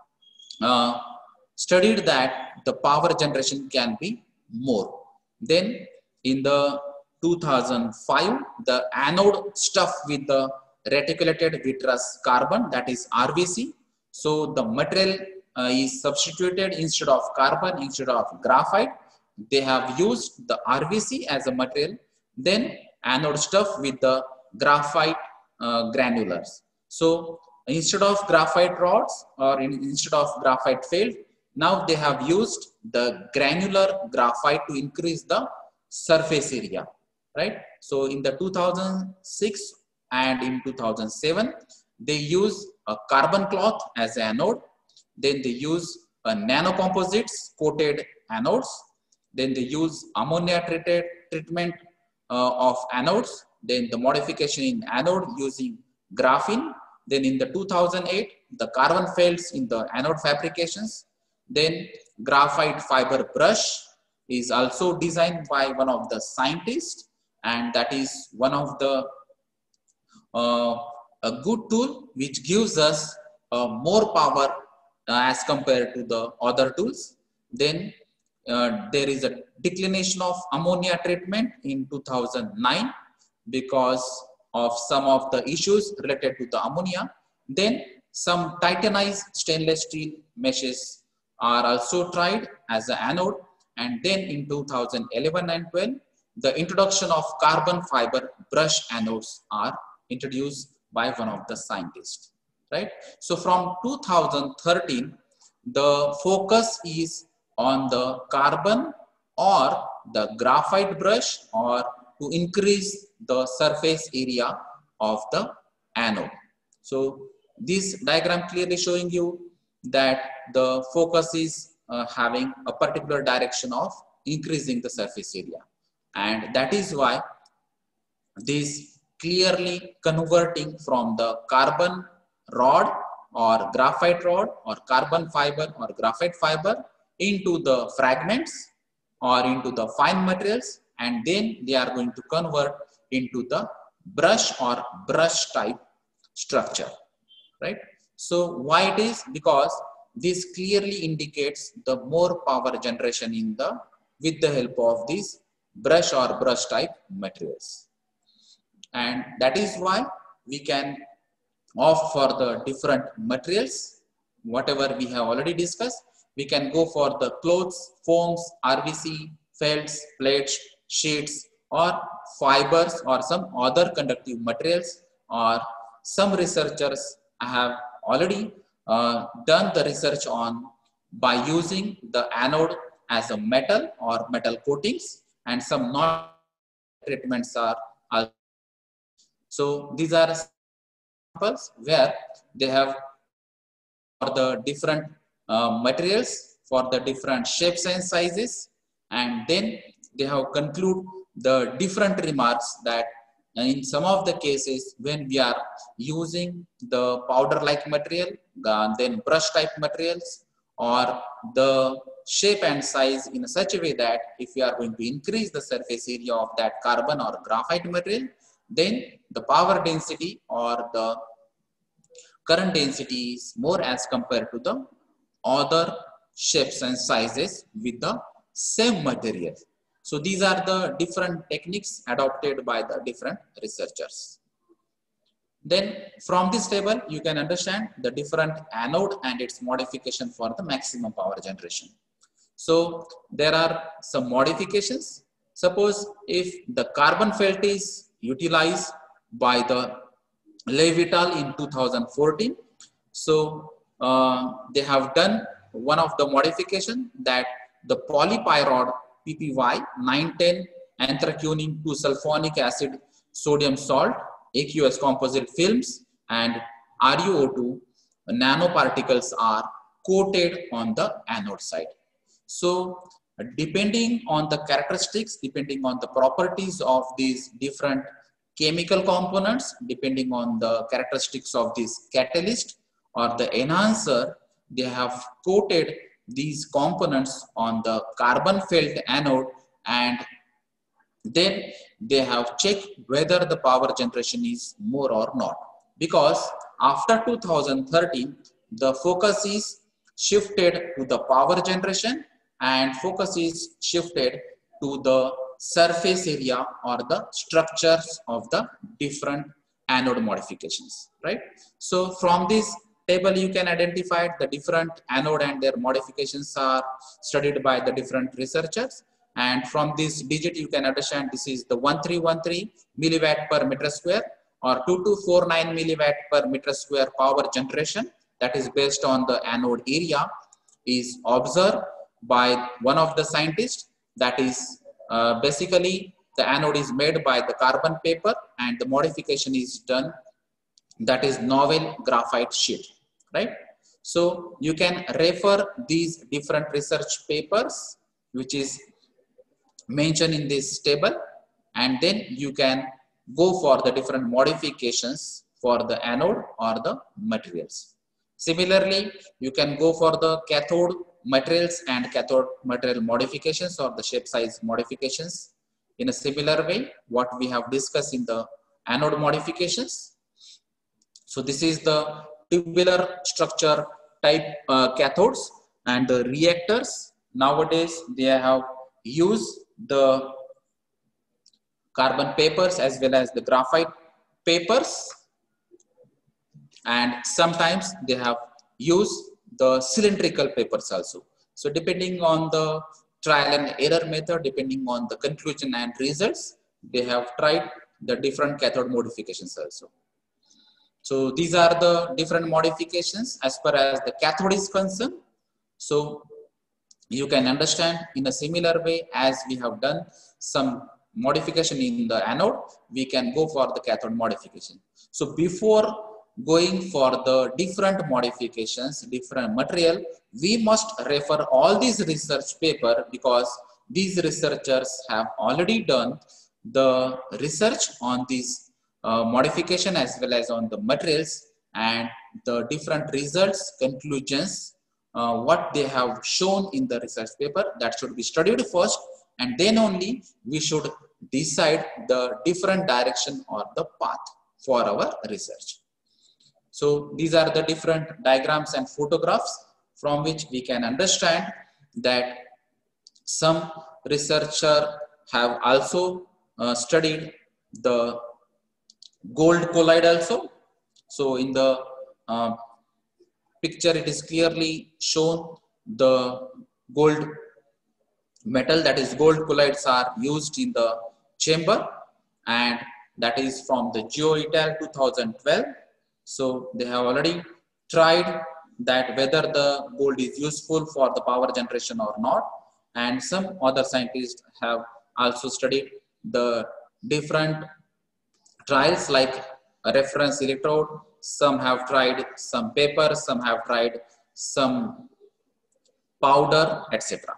studied that the power generation can be more. Then in the 2005, the anode stuffed with the reticulated vitreous carbon, that is RVC. So the material is substituted instead of carbon, instead of graphite. They have used the RVC as a material. Then anode stuff with the graphite granulars. So instead of graphite rods or instead of graphite filled, now they have used the granular graphite to increase the surface area, right? So in the 2006 and in 2007, they use a carbon cloth as anode. Then they use a nanocomposites coated anodes. Then they use ammonia treatment of anodes. Then the modification in anode using graphene. Then in the 2008, the carbon felts in the anode fabrications. Then graphite fiber brush is also designed by one of the scientists, and that is one of the a good tool which gives us more power as compared to the other tools. Then there is a declination of ammonia treatment in 2009 because of some of the issues related to the ammonia. Then some titanized stainless steel meshes are also tried as an anode. And then in 2011 and 12, the introduction of carbon fiber brush anodes are introduced by one of the scientists, right? So from 2013, the focus is on the carbon or the graphite brush, or to increase the surface area of the anode. So this diagram clearly showing you that the focus is having a particular direction of increasing the surface area, and that is why this clearly converting from the carbon rod or graphite rod or carbon fiber or graphite fiber into the fragments or into the fine materials, and then they are going to convert into the brush or brush type structure, right? So why it is? Because this clearly indicates the more power generation in the with the help of these brush or brush type materials. And that is why we can opt for the different materials, whatever we have already discussed. We can go for the clothes, foams, RVC, felts, plates, sheets, or fibers, or some other conductive materials. Or some researchers have already done the research on by using the anode as a metal or metal coatings, and some non treatments are also. So these are examples where they have for the different materials for the different shapes and sizes, and then they have conclude the different remarks that in some of the cases when we are using the powder like material, then brush type materials, or the shape and size in such a way that if we are going to increase the surface area of that carbon or graphite material, then the power density or the current density is more as compared to the other shapes and sizes with the same material. So these are the different techniques adopted by the different researchers. Then from this table, you can understand the different anode and its modification for the maximum power generation. So there are some modifications. Suppose if the carbon felt is utilized by the Levital in 2014. So they have done one of the modification that the polypyrrole PPY 910 anthracene 2 sulfonic acid sodium salt aqueous composite films and RuO2 nanoparticles are coated on the anode side. So depending on the characteristics, depending on the properties of these different chemical components, depending on the characteristics of this catalyst or the enhancer, they have coated these components on the carbon felt anode, and then they have checked whether the power generation is more or not. Because after 2013, the focus is shifted to the power generation and focus is shifted to the surface area or the structures of the different anode modifications, right? So from this table, you can identify the different anode and their modifications are studied by the different researchers. And from this digit, you can understand this is the 1313 milliwatt per meter square or 2249 milliwatt per meter square power generation that is based on the anode area is observed by one of the scientists. That is basically the anode is made by the carbon paper and the modification is done, that is novel graphite sheet, right? So you can refer these different research papers which is mentioned in this table, and then you can go for the different modifications for the anode or the materials. Similarly, you can go for the cathode materials and cathode material modifications or the shape size modifications in a similar way what we have discussed in the anode modifications. So this is the tubular structure type cathodes and the reactors. Nowadays they have used the carbon papers as well as the graphite papers, and sometimes they have used the cylindrical papers also. So depending on the trial and error method, depending on the conclusion and results, they have tried the different cathode modifications also. So these are the different modifications as far as the cathode is concerned. So you can understand in a similar way as we have done some modification in the anode, we can go for the cathode modification. So before going for the different modifications, different material, we must refer all these research paper because these researchers have already done the research on this modification as well as on the materials, and the different results, conclusions, what they have shown in the research paper, that should be studied first, and then only we should decide the different direction or the path for our research. So these are the different diagrams and photographs from which we can understand that some researchers have also studied the gold collide also. So in the picture it is clearly shown the gold metal, that is gold colloids are used in the chamber, and that is from the GeoITAL 2012. So they have already tried that whether the gold is useful for the power generation or not, and some other scientists have also studied the different trials like a reference electrode. Some have tried some paper, some have tried some powder, etc.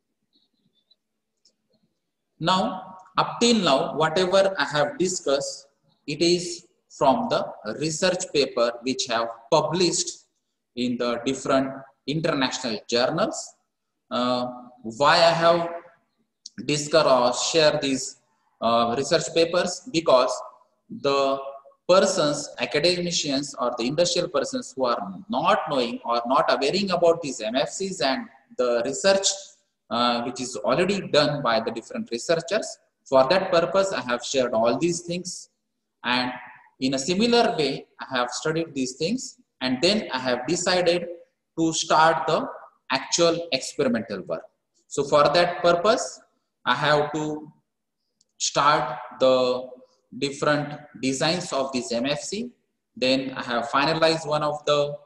Now, up till now, whatever I have discussed, it is from the research paper which have published in the different international journals. Why I have discussed or share these research papers? Because the persons, academicians or the industrial persons who are not knowing or not aware about these MFCs and the research which is already done by the different researchers. For that purpose, I have shared all these things, and in a similar way, I have studied these things, and then I have decided to start the actual experimental work. So for that purpose, I have to start the different designs of this MFC. Then I have finalized one of the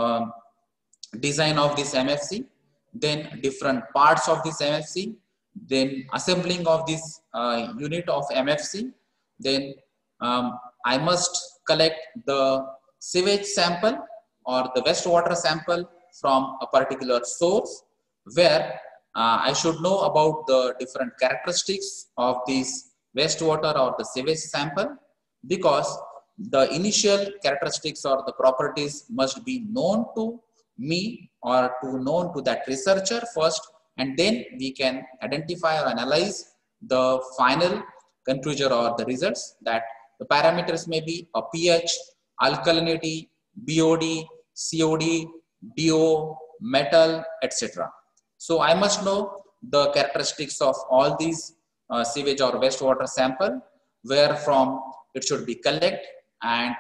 design of this MFC, then different parts of this MFC, then assembling of this unit of MFC. Then I must collect the sewage sample or the wastewater sample from a particular source, where I should know about the different characteristics of this wastewater or the sewage sample, because the initial characteristics or the properties must be known to me or known to that researcher first, and then we can identify or analyze the final conclusion or the results. That the parameters may be a pH, alkalinity, BOD, COD, DO, metal, etc. So I must know the characteristics of all these sewage or wastewater sample, where from it should be collected, and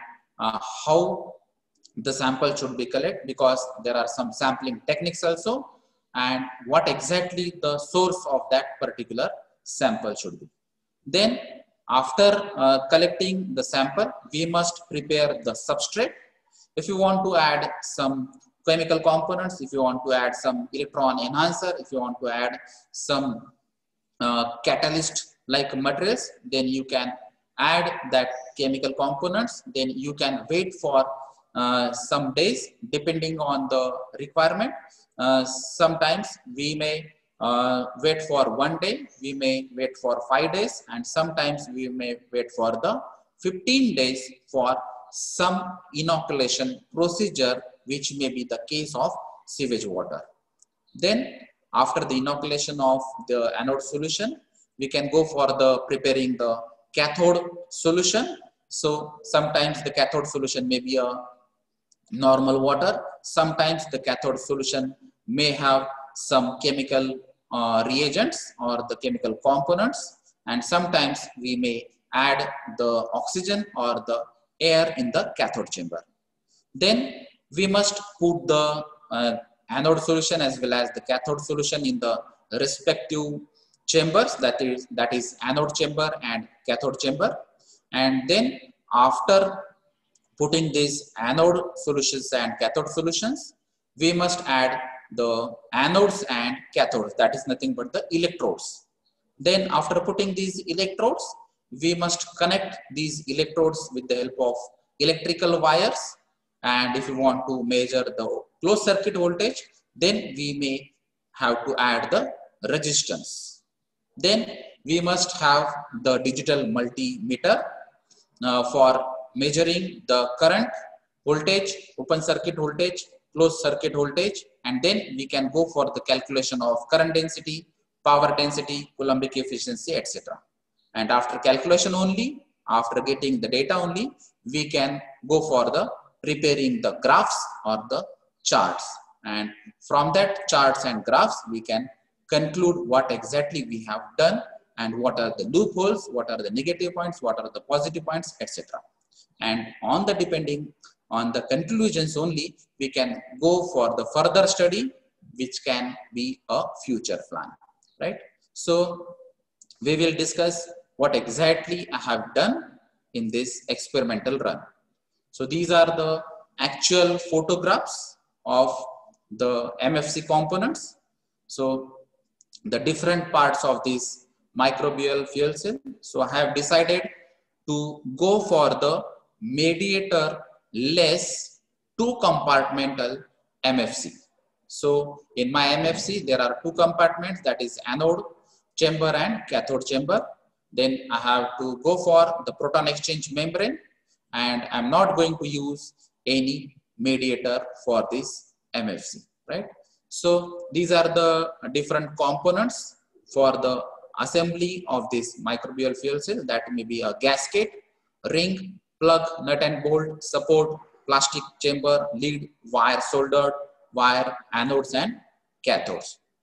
how the sample should be collected, because there are some sampling techniques also, and what exactly the source of that particular sample should be. Then after collecting the sample, we must prepare the substrate. If you want to add some chemical components, if you want to add some electron enhancer, if you want to add some catalyst like materials, then you can add that chemical components. Then you can wait for some days depending on the requirement. Sometimes we may wait for 1 day, we may wait for 5 days, and sometimes we may wait for the 15 days for some inoculation procedure, which may be the case of sewage water. Then after the inoculation of the anode solution, we can go for the preparing the cathode solution. So sometimes the cathode solution may be a normal water, sometimes the cathode solution may have some chemical reagents or the chemical components, and sometimes we may add the oxygen or the air in the cathode chamber. Then we must put the anode solution as well as the cathode solution in the respective chambers, that is anode chamber and cathode chamber. And then after putting these anode solutions and cathode solutions, we must add the anodes and cathodes, that is nothing but the electrodes. Then after putting these electrodes, we must connect these electrodes with the help of electrical wires. And if you want to measure the closed circuit voltage, then we may have to add the resistance. Then we must have the digital multimeter for measuring the current, voltage, open circuit voltage, closed circuit voltage, and then we can go for the calculation of current density, power density, Coulombic efficiency, etc. And after calculation only, after getting the data only, we can go for the preparing the graphs or the charts. And from that charts and graphs, we can conclude what exactly we have done and what are the loopholes, what are the negative points, what are the positive points, etc. And on the depending on the conclusions only, we can go for the further study, which can be a future plan, right? So we will discuss what exactly I have done in this experimental run. So these are the actual photographs of the MFC components. So the different parts of this microbial fuel cell. So I have decided to go for the mediator less 2-compartmental MFC. So in my MFC, there are 2 compartments, that is anode chamber and cathode chamber. Then I have to go for the proton exchange membrane, and I'm not going to use any mediator for this MFC, right? So these are the different components for the assembly of this microbial fuel cell. That may be a gasket, ring, plug, nut and bolt, support, plastic chamber, lead, wire soldered, wire, anodes and cathodes.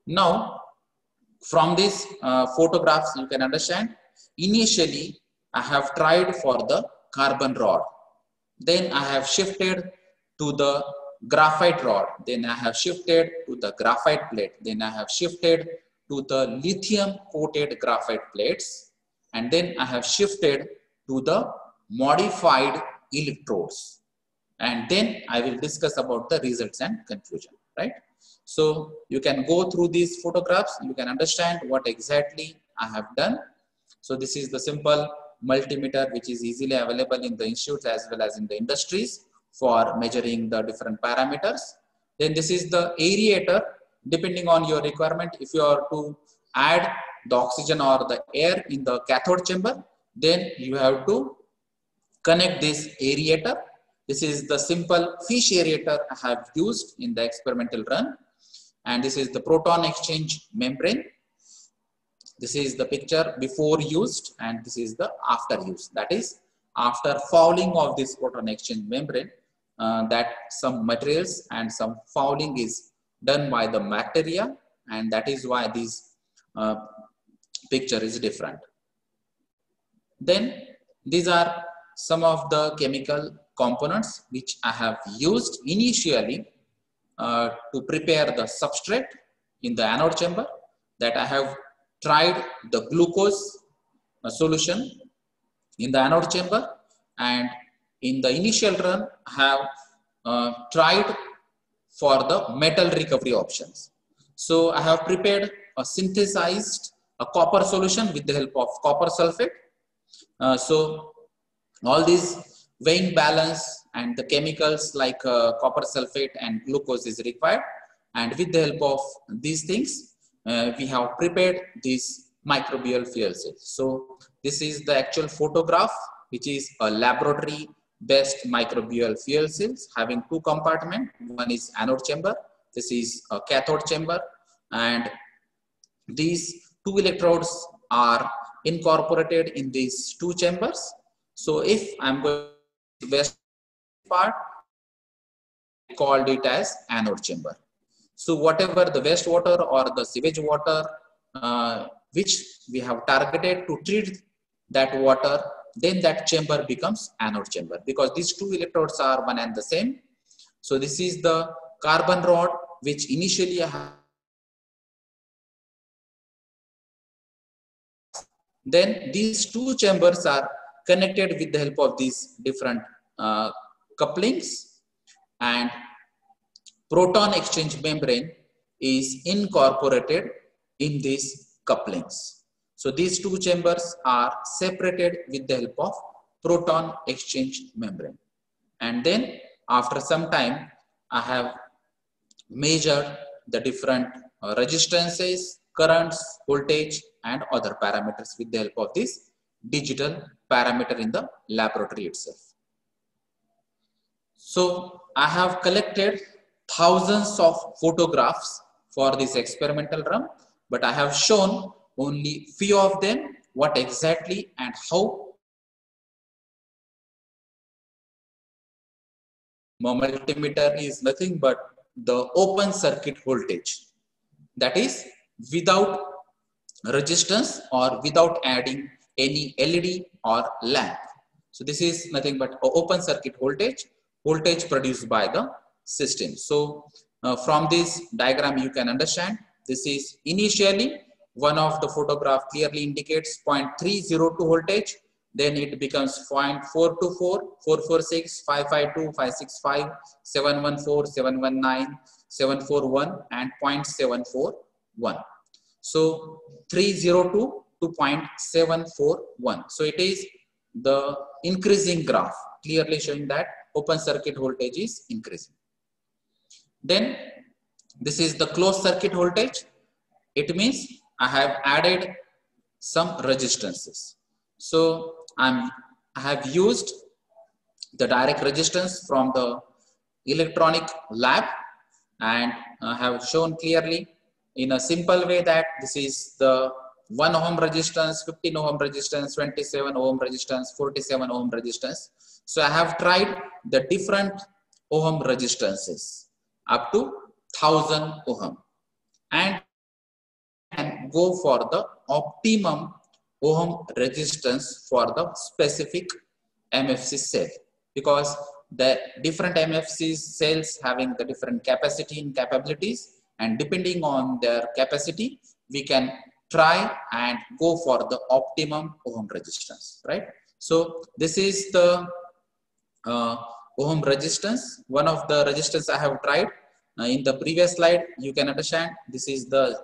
Now, from these photographs, you can understand, initially I have tried for the carbon rod. Then I have shifted to the graphite rod. Then I have shifted to the graphite plate. Then I have shifted to the lithium coated graphite plates. And then I have shifted to the modified electrodes. And then I will discuss about the results and conclusion, right? So you can go through these photographs. You can understand what exactly I have done. So this is the simple multimeter which is easily available in the institutes as well as in the industries for measuring the different parameters. Then this is the aerator. Depending on your requirement, if you are to add the oxygen or the air in the cathode chamber, then you have to connect this aerator. This is the simple fish aerator I have used in the experimental run. And this is the proton exchange membrane. This is the picture before used and this is the after use. That is after fouling of this proton exchange membrane, that some materials and some fouling is done by the bacteria, and that is why this picture is different. Then these are some of the chemical components which I have used initially to prepare the substrate in the anode chamber. That I have tried the glucose solution in the anode chamber, and in the initial run I have tried for the metal recovery options. So I have prepared a synthesized copper solution with the help of copper sulfate. So all these weighing balance and the chemicals like copper sulfate and glucose is required, and with the help of these things we have prepared these microbial fuel cells. So this is the actual photograph, which is a laboratory based microbial fuel cells having two compartments. One is anode chamber, this is a cathode chamber, and these two electrodes are incorporated in these two chambers. So if I'm going to the west part, I called it as anode chamber. So whatever the wastewater or the sewage water which we have targeted to treat that water, then that chamber becomes anode chamber, because these two electrodes are one and the same. So this is the carbon rod which initially then these two chambers are connected with the help of these different couplings, and proton exchange membrane is incorporated in these couplings. So these two chambers are separated with the help of proton exchange membrane. And then after some time, I have measured the different resistances, currents, voltage, and other parameters with the help of this digital parameter in the laboratory itself. So I have collected thousands of photographs for this experimental run, but I have shown only few of them, what exactly and how multimeter is nothing but the open circuit voltage, that is without resistance or without adding any LED or lamp. So this is nothing but open circuit voltage produced by the system. So from this diagram you can understand, this is initially one of the photograph clearly indicates 0.302 voltage, then it becomes 0.424, 446, 552, 565, 714, 719, 741 and 0.741. So 302 to 0.741. So it is the increasing graph clearly showing that open circuit voltage is increasing. Then this is the closed circuit voltage. It means I have added some resistances. So I have used the direct resistance from the electronic lab, and I have shown clearly in a simple way that this is the 1 ohm resistance, 15 ohm resistance, 27 ohm resistance, 47 ohm resistance. So I have tried the different ohm resistances up to 1000 ohm, and go for the optimum ohm resistance for the specific MFC cell, because the different MFC cells having the different capacity and capabilities, and depending on their capacity, we can try and go for the optimum ohm resistance, right? So this is the ohm resistance. One of the resistance I have tried in the previous slide, you can understand this is the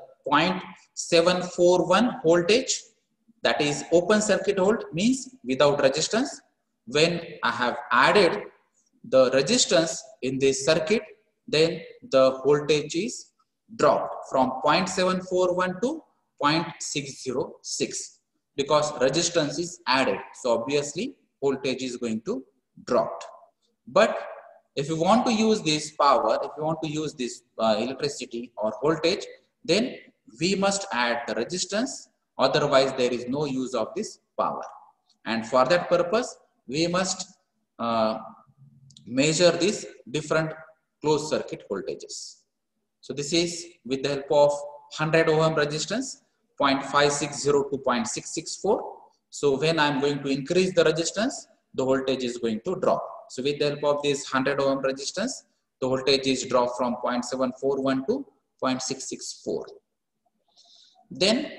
0.741 voltage, that is open circuit volt, means without resistance. When I have added the resistance in this circuit, then the voltage is dropped from 0.741 to 0.606 because resistance is added. So obviously voltage is going to drop. But if you want to use this power, if you want to use this electricity or voltage, then we must add the resistance. Otherwise, there is no use of this power. And for that purpose, we must measure these different closed circuit voltages. So this is with the help of 100 ohm resistance, 0.560 to 0.664. So when I'm going to increase the resistance, the voltage is going to drop. So with the help of this 100 ohm resistance, the voltage is dropped from 0.741 to 0.664. Then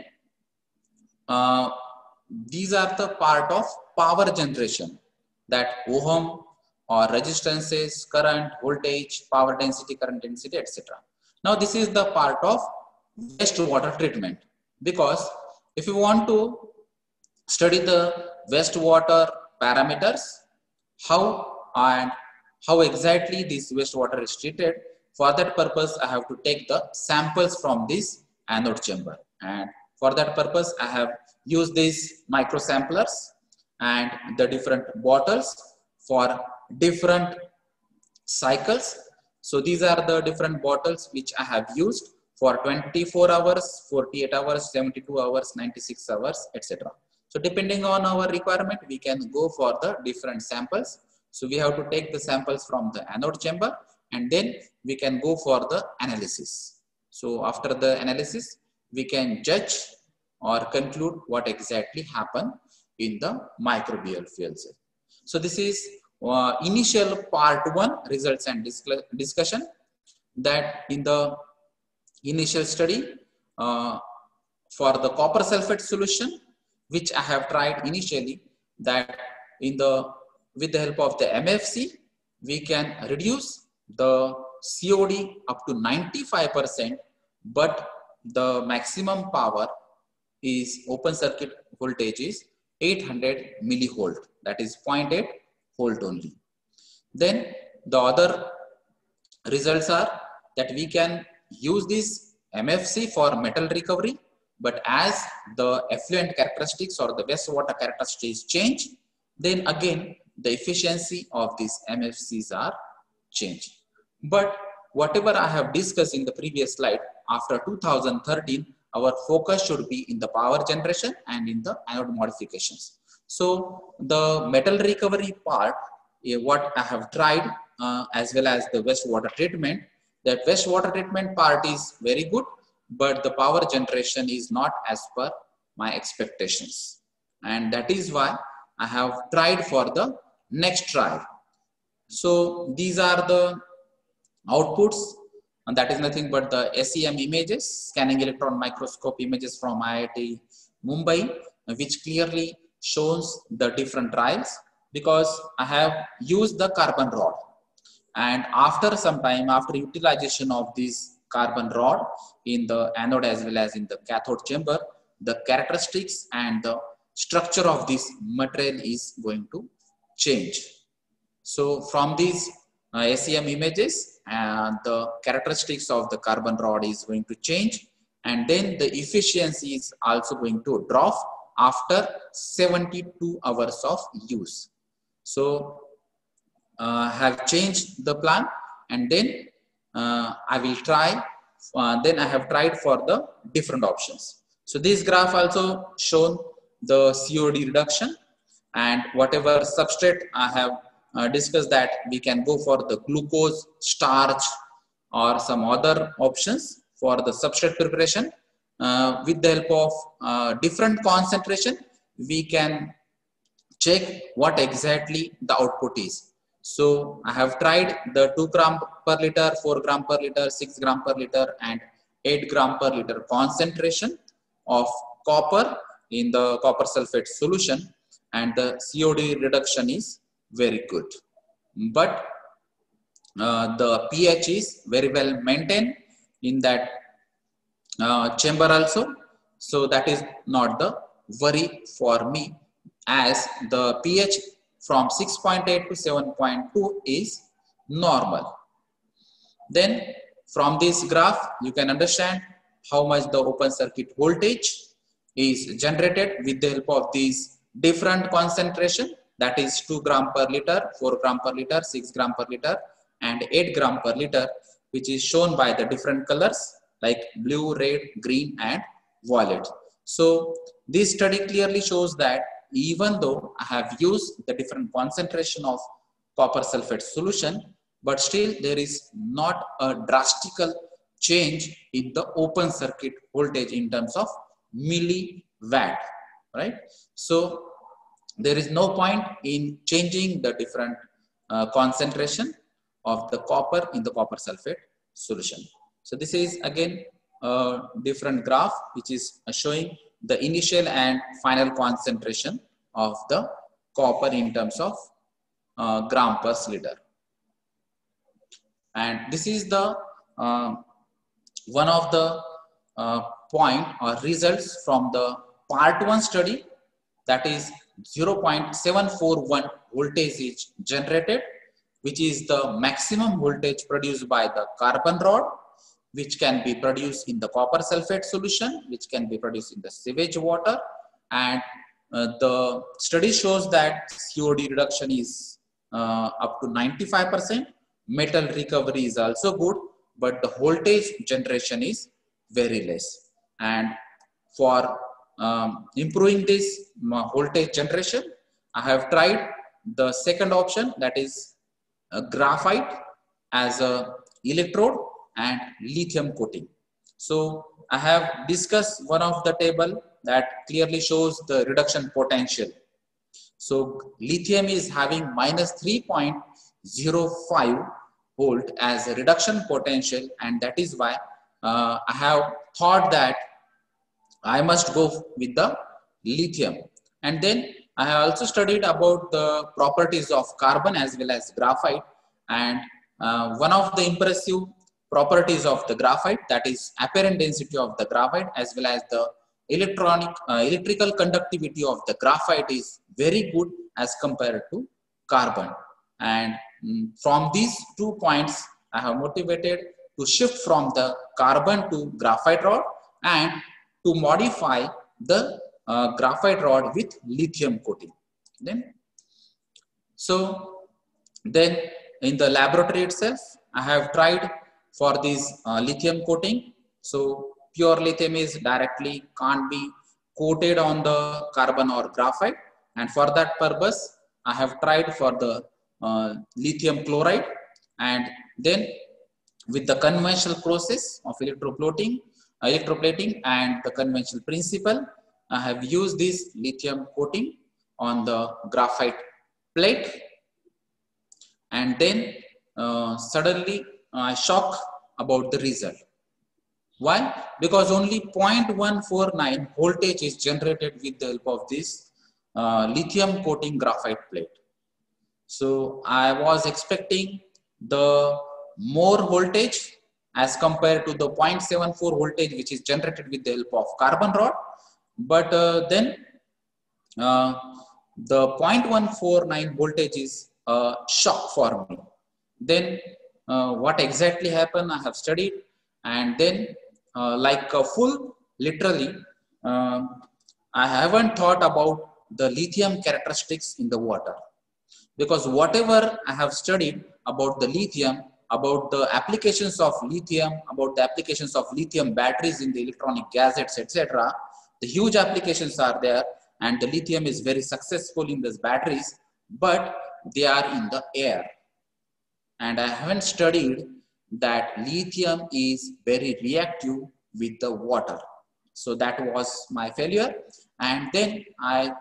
these are the part of power generation, that ohm or resistances, current, voltage, power density, current density, etc. Now this is the part of wastewater treatment, because if you want to study the wastewater parameters, how exactly this wastewater is treated, for that purpose I have to take the samples from this anode chamber, and for that purpose I have used these micro samplers and the different bottles for different cycles. So these are the different bottles which I have used for 24 hours, 48 hours, 72 hours, 96 hours, etc. So depending on our requirement, we can go for the different samples. So we have to take the samples from the anode chamber, and then we can go for the analysis. So after the analysis, we can judge or conclude what exactly happened in the microbial fuel cell. So this is initial part 1, results and discussion, that in the initial study for the copper sulfate solution, which I have tried initially, that with the help of the MFC, we can reduce the COD up to 95%, but the maximum power is open circuit voltage is 800 millivolt, that is 0.8 volt only. Then the other results are that we can use this MFC for metal recovery, but as the effluent characteristics or the wastewater characteristics change, then again the efficiency of these MFCs are changed. But whatever I have discussed in the previous slide, after 2013, our focus should be in the power generation and in the anode modifications. So the metal recovery part, what I have tried, as well as the wastewater treatment, that wastewater treatment part is very good, but the power generation is not as per my expectations. And that is why I have tried for the next trial. So these are the outputs, and that is nothing but the SEM images, scanning electron microscope images from IIT Mumbai, which clearly shows the different trials, because I have used the carbon rod, and after some time, after utilization of this carbon rod in the anode as well as in the cathode chamber, the characteristics and the structure of this material is going to change. So from these SEM images, the characteristics of the carbon rod is going to change, and then the efficiency is also going to drop after 72 hours of use. So have changed the plan, and then I will try, then I have tried for the different options. So this graph also shown the COD reduction, and whatever substrate I have discussed, that we can go for the glucose, starch, or some other options for the substrate preparation, with the help of different concentration, we can check what exactly the output is. So I have tried the 2 gram per liter, 4 gram per liter, 6 gram per liter and 8 gram per liter concentration of copper in the copper sulfate solution, and the COD reduction is very good. But the pH is very well maintained in that chamber also. So that is not the worry for me, as the pH from 6.8 to 7.2 is normal. Then from this graph, you can understand how much the open circuit voltage is generated with the help of these different concentration, that is 2 gram per liter, 4 gram per liter, 6 gram per liter and 8 gram per liter, which is shown by the different colors like blue, red, green and violet. So this study clearly shows that even though I have used the different concentration of copper sulfate solution, but still there is not a drastical change in the open circuit voltage in terms of milliwatt, right? So there is no point in changing the different concentration of the copper in the copper sulfate solution. So this is again a different graph which is showing the initial and final concentration of the copper in terms of gram per liter. And this is the one of the point or results from the part 1 study, that is 0.741 voltage is generated, which is the maximum voltage produced by the carbon rod, which can be produced in the copper sulfate solution, which can be produced in the sewage water. And the study shows that COD reduction is up to 95%. Metal recovery is also good, but the voltage generation is very less. And for improving this voltage generation, I have tried the second option, that is graphite as a electrode and lithium coating. So I have discussed one of the table that clearly shows the reduction potential. So lithium is having minus 3.05 volt as a reduction potential, and that is why I have thought that I must go with the lithium. And then I have also studied about the properties of carbon as well as graphite, and one of the impressive properties of the graphite, that is apparent density of the graphite as well as the electrical conductivity of the graphite is very good as compared to carbon. And from these 2 points, I have motivated to shift from the carbon to graphite rod and to modify the graphite rod with lithium coating. Then in the laboratory itself, I have tried for this lithium coating. So pure lithium is directly can't be coated on the carbon or graphite, and for that purpose I have tried for the lithium chloride. And then with the conventional process of electroplating and the conventional principle, I have used this lithium coating on the graphite plate, and then suddenly I shock about the result. Why? Because only 0.149 voltage is generated with the help of this lithium coating graphite plate. So I was expecting the more voltage as compared to the 0.74 voltage which is generated with the help of carbon rod, but then the 0.149 voltage is a shock for me. Then what exactly happened, I have studied, and then like a full literally I haven't thought about the lithium characteristics in the water, because whatever I have studied about the lithium, about the applications of lithium, about the applications of lithium batteries in the electronic gadgets, etc., the huge applications are there, and the lithium is very successful in these batteries, but they are in the air. And I haven't studied that lithium is very reactive with the water. So that was my failure. And then I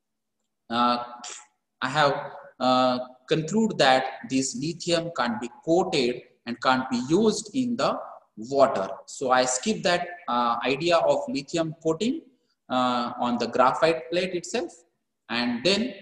have concluded that this lithium can't be coated and can't be used in the water. So I skipped that idea of lithium coating on the graphite plate itself. And then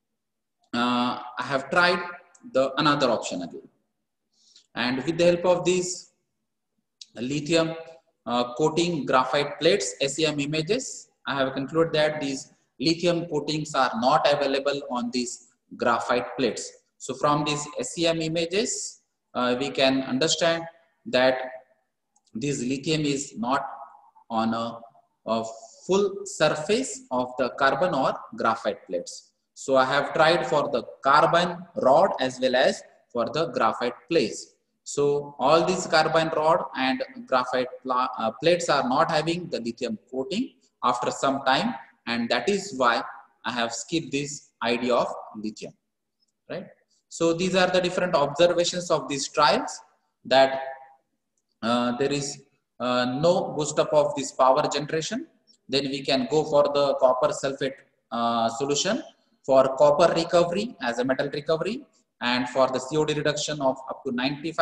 I have tried the another option again. And with the help of these lithium coating graphite plates, SEM images, I have concluded that these lithium coatings are not available on these graphite plates. So from these SEM images, we can understand that this lithium is not on a full surface of the carbon or graphite plates. So I have tried for the carbon rod as well as for the graphite plates. So all these carbon rod and graphite plates are not having the lithium coating after some time, and that is why I have skipped this idea of lithium, right? So these are the different observations of these trials, that there is no boost up of this power generation. Then we can go for the copper sulfate solution for copper recovery as a metal recovery, and for the COD reduction of up to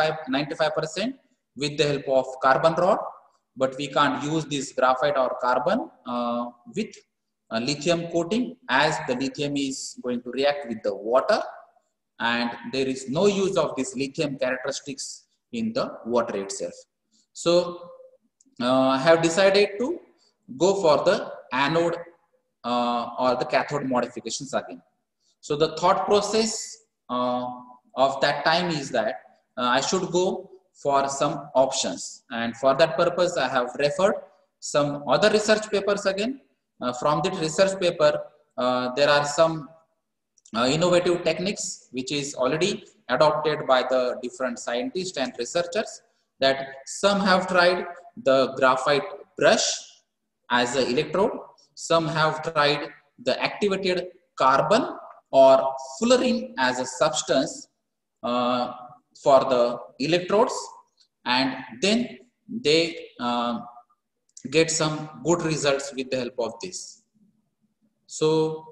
95% with the help of carbon rod. But we can't use this graphite or carbon with lithium coating, as the lithium is going to react with the water, and there is no use of this lithium characteristics in the water itself. So I have decided to go for the anode or the cathode modifications again. So the thought process of that time is that I should go for some options, and for that purpose I have referred some other research papers again. From that research paper, there are some innovative techniques which is already adopted by the different scientists and researchers, that some have tried the graphite brush as an electrode, some have tried the activated carbon or fullerene as a substance for the electrodes, and then they get some good results with the help of this. So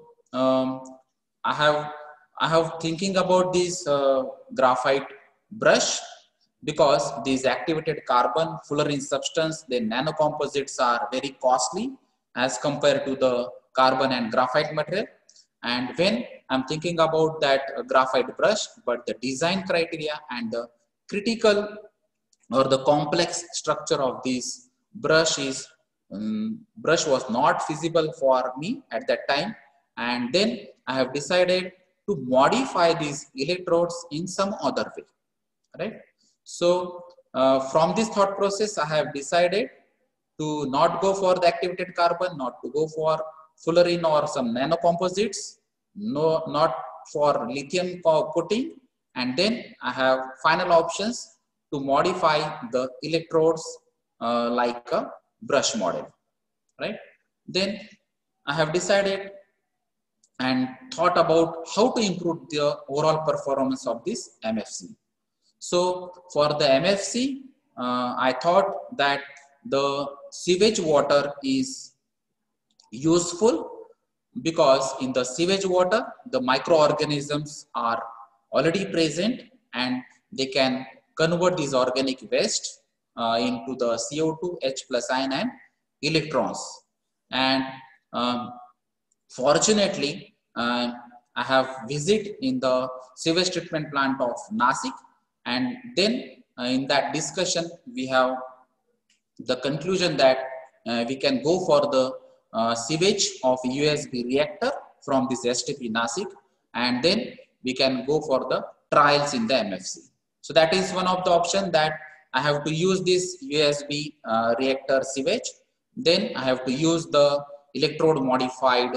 I have thinking about this graphite brush, because these activated carbon fullerene substance, the nanocomposites are very costly as compared to the carbon and graphite material. And when I'm thinking about that graphite brush, but the design criteria and the critical or the complex structure of this brush is brush was not feasible for me at that time. And then I have decided to modify these electrodes in some other way, right? So from this thought process, I have decided to not go for the activated carbon, not to go for fullerene or some nanocomposites, no, not for lithium coating, and then I have final options to modify the electrodes like a brush model, right? Then I have decided and thought about how to improve the overall performance of this MFC. So for the MFC, I thought that the sewage water is useful, because in the sewage water, the microorganisms are already present and they can convert this organic waste into the CO2, H plus ion and electrons. And fortunately, I have visited in the sewage treatment plant of Nasik, and then in that discussion, we have the conclusion that we can go for the sewage of USB reactor from this STP Nasik, and then we can go for the trials in the MFC. So that is one of the options, that I have to use this USB reactor sewage. Then I have to use the electrode modified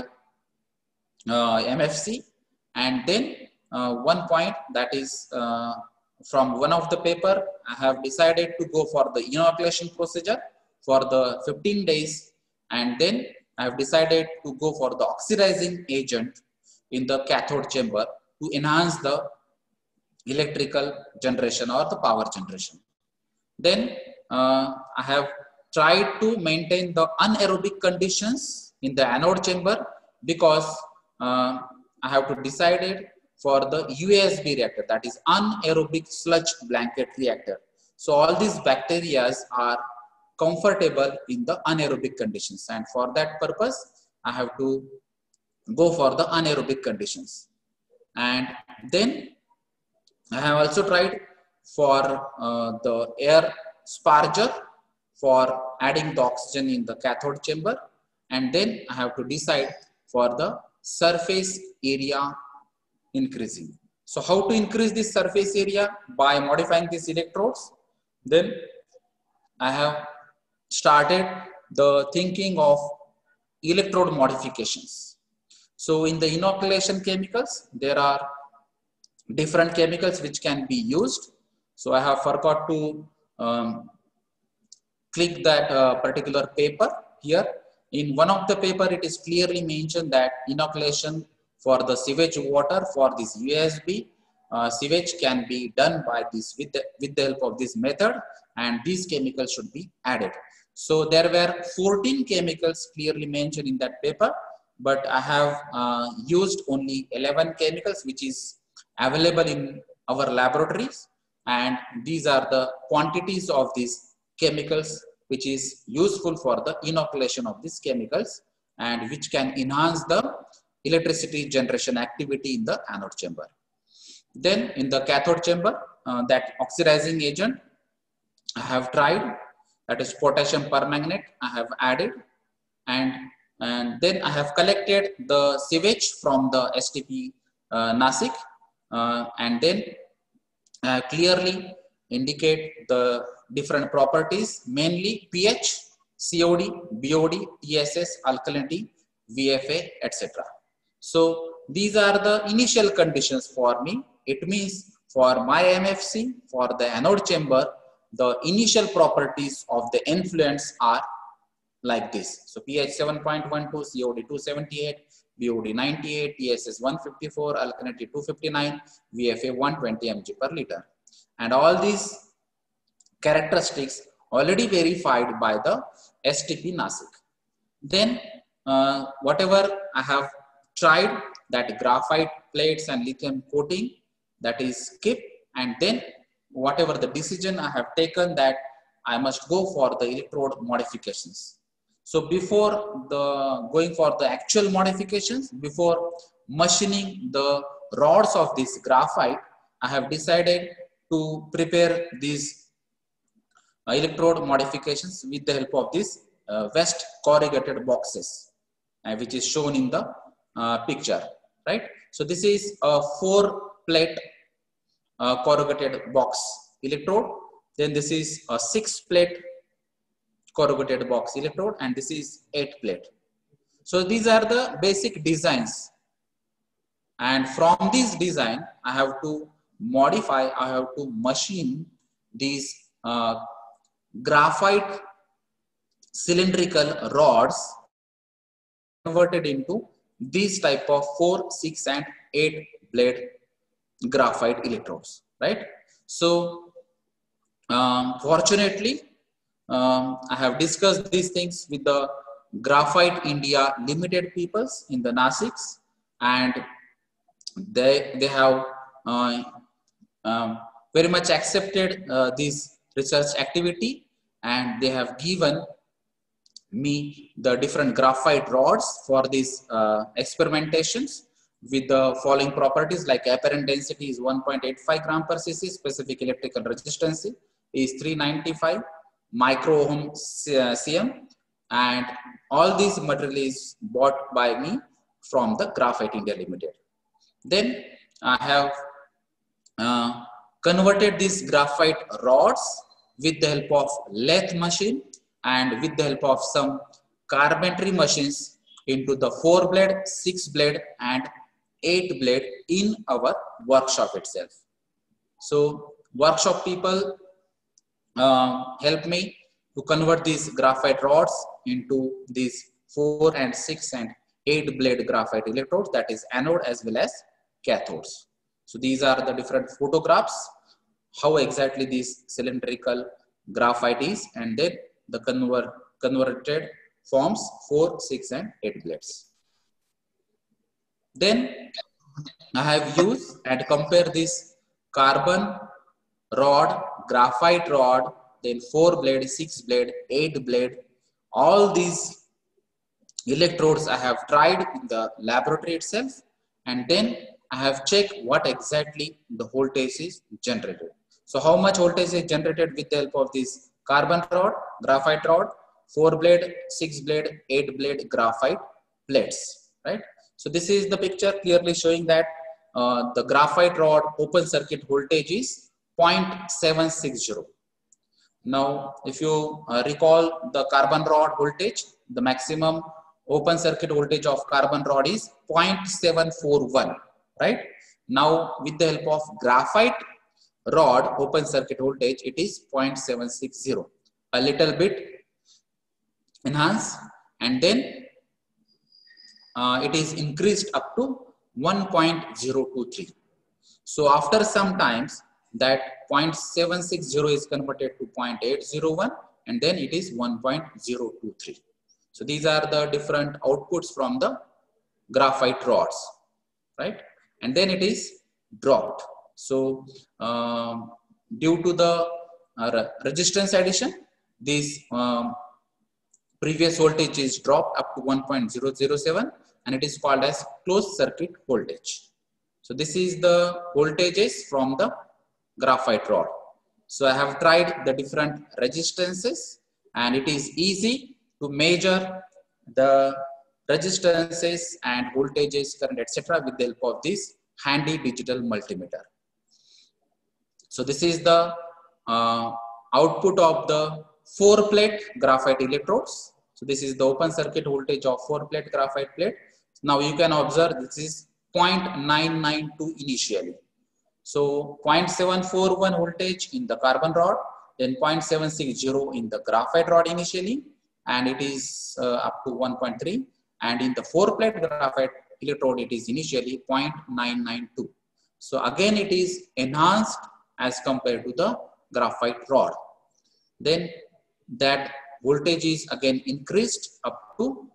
MFC, and then one point, that is from one of the paper, I have decided to go for the inoculation procedure for the 15 days, and then I have decided to go for the oxidizing agent in the cathode chamber to enhance the electrical generation or the power generation. Then I have tried to maintain the anaerobic conditions in the anode chamber because I have to decide it for the USB reactor, that is anaerobic sludge blanket reactor. So all these bacteria are comfortable in the anaerobic conditions, and for that purpose I have to go for the anaerobic conditions. And then I have also tried for the air sparger for adding the oxygen in the cathode chamber, and then I have to decide for the surface area increasing. So how to increase this surface area? By modifying these electrodes. Then I have started the thinking of electrode modifications. So in the inoculation chemicals, there are different chemicals which can be used. So I have forgot to click that particular paper here. In one of the paper, it is clearly mentioned that inoculation for the sewage water for this USB sewage can be done by this with the help of this method, and these chemicals should be added. So there were 14 chemicals clearly mentioned in that paper, but I have used only 11 chemicals which is available in our laboratories, and these are the quantities of these chemicals which is useful for the inoculation of these chemicals and which can enhance the electricity generation activity in the anode chamber. Then in the cathode chamber, that oxidizing agent I have tried, that is potassium permanganate I have added, and then I have collected the sewage from the STP Nasik, and then clearly indicate the different properties, mainly pH, COD, BOD, TSS, alkalinity, VFA, etc. So these are the initial conditions for me. It means for my MFC, for the anode chamber, the initial properties of the influence are like this. So pH 7.12, COD 278, BOD 98, TSS 154, alkalinity 259, VFA 120 mg per liter. And all these characteristics already verified by the STP Nasik. Then whatever I have tried, that graphite plates and lithium coating, that is kept, and then whatever the decision I have taken, that I must go for the electrode modifications. So before going for the actual modifications, before machining the rods of this graphite, I have decided to prepare these electrode modifications with the help of these West corrugated boxes, which is shown in the picture, right? So this is a 4-plate corrugated box electrode. Then this is a 6-plate corrugated box electrode, and this is 8-plate. So these are the basic designs, and from this design I have to modify, I have to machine these graphite cylindrical rods converted into these type of 4, 6 and 8 blade graphite electrodes, right? So fortunately I have discussed these things with the Graphite India Limited peoples in the Nasiks, and they have very much accepted this research activity, and they have given me the different graphite rods for these experimentations with the following properties, like apparent density is 1.85 gram per cc, specific electrical resistance is 395 micro ohm cm, and all these material is bought by me from the Graphite India Limited. Then I have converted these graphite rods with the help of lathe machine and with the help of some carpentry machines into the 4-blade, 6-blade and 8-blade in our workshop itself. So workshop people help me to convert these graphite rods into these 4 and 6 and 8-blade graphite electrodes, that is anode as well as cathodes. So these are the different photographs, how exactly this cylindrical graphite is, and then the converted forms 4, 6 and 8 blades. Then I have used and compare this carbon rod, graphite rod, then 4 blade, 6 blade, 8 blade. All these electrodes I have tried in the laboratory itself, and then I have checked what exactly the voltage is generated. So how much voltage is generated with the help of this carbon rod, graphite rod, 4 blade, 6 blade, 8 blade graphite plates, right? So this is the picture clearly showing that the graphite rod open circuit voltage is 0.760. Now, if you recall the carbon rod voltage, the maximum open circuit voltage of carbon rod is 0.741, right? Now, with the help of graphite rod open circuit voltage, it is 0.760, a little bit enhanced, and then it is increased up to 1.023. So after some times, that 0.760 is converted to 0.801, and then it is 1.023. So these are the different outputs from the graphite rods, right? And then it is dropped. So due to the resistance addition, this previous voltage is dropped up to 1.007, and it is called as closed circuit voltage. So this is the voltages from the graphite rod. So I have tried the different resistances, and it is easy to measure the resistances and voltages, current, etc. with the help of this handy digital multimeter. So this is the output of the 4-plate graphite electrodes. So this is the open circuit voltage of 4-plate graphite plate. Now you can observe this is 0.992 initially. So 0.741 voltage in the carbon rod, then 0.760 in the graphite rod initially, and it is up to 1.3. And in the 4-plate graphite electrode, it is initially 0.992. So again, it is enhanced as compared to the graphite rod. Then that voltage is again increased up to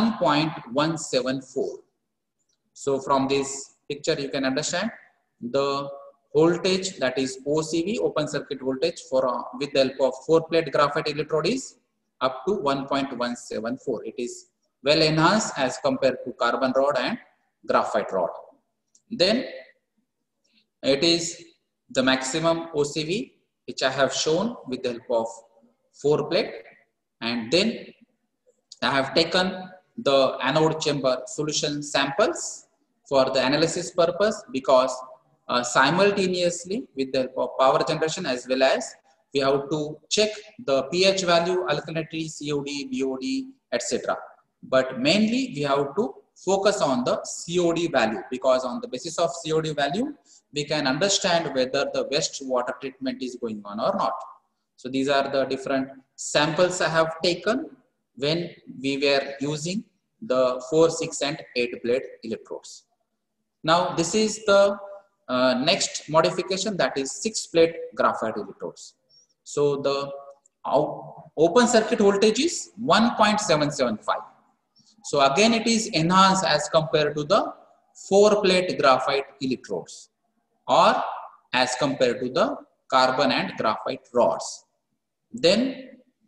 1.174. So from this picture, you can understand the voltage, that is OCV, open circuit voltage, for with the help of 4-plate graphite electrode is up to 1.174. It is well enhanced as compared to carbon rod and graphite rod. Then it is the maximum OCV which I have shown with the help of 4-plate, and then I have taken the anode chamber solution samples for the analysis purpose, because simultaneously with the help of power generation as well as we have to check the pH value, alkalinity, COD, BOD, etc. But mainly we have to focus on the COD value, because on the basis of COD value, we can understand whether the waste water treatment is going on or not. So these are the different samples I have taken when we were using the 4, 6 and 8 blade electrodes. Now this is the next modification, that is 6-plate graphite electrodes. So the open circuit voltage is 1.775. So again it is enhanced as compared to the 4-plate graphite electrodes, or as compared to the carbon and graphite rods. Then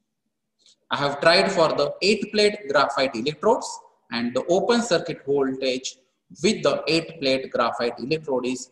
I have tried for the 8-plate graphite electrodes, and the open circuit voltage with the 8-plate graphite electrode is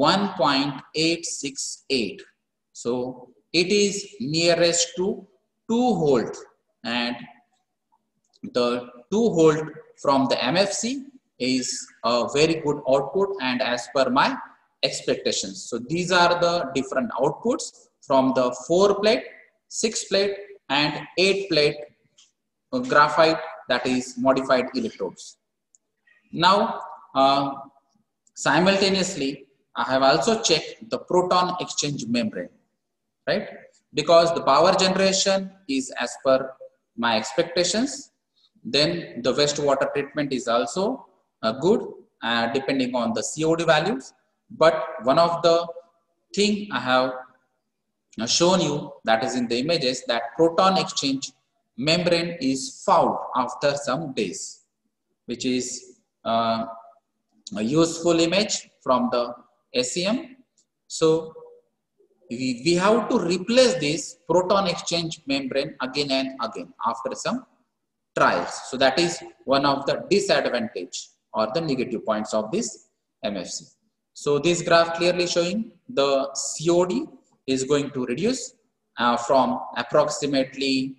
1.868. So it is nearest to 2 volt, and the 2 volt from the MFC is a very good output and as per my expectations. So these are the different outputs from the 4-plate, 6-plate and 8-plate graphite, that is modified electrodes. Now simultaneously I have also checked the proton exchange membrane, right? Because the power generation is as per my expectations. Then the wastewater treatment is also good depending on the COD values. But one of the thing I have shown you, that is in the images, that proton exchange membrane is fouled after some days, which is a useful image from the SEM. So we have to replace this proton exchange membrane again and again after some trials. So that is one of the disadvantage or the negative points of this MFC. So this graph clearly showing the COD is going to reduce from approximately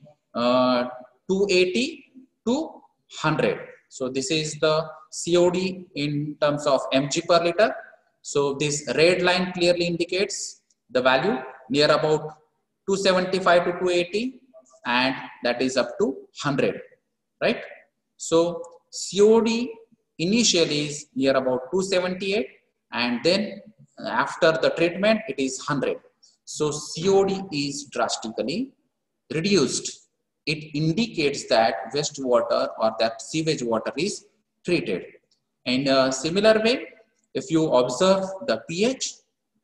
280 to 100. So this is the COD in terms of mg per liter. So this red line clearly indicates the value near about 275 to 280, and that is up to 100, right? So COD initially is near about 278, and then after the treatment it is 100. So COD is drastically reduced. It indicates that wastewater or that sewage water is treated. In a similar way, if you observe the pH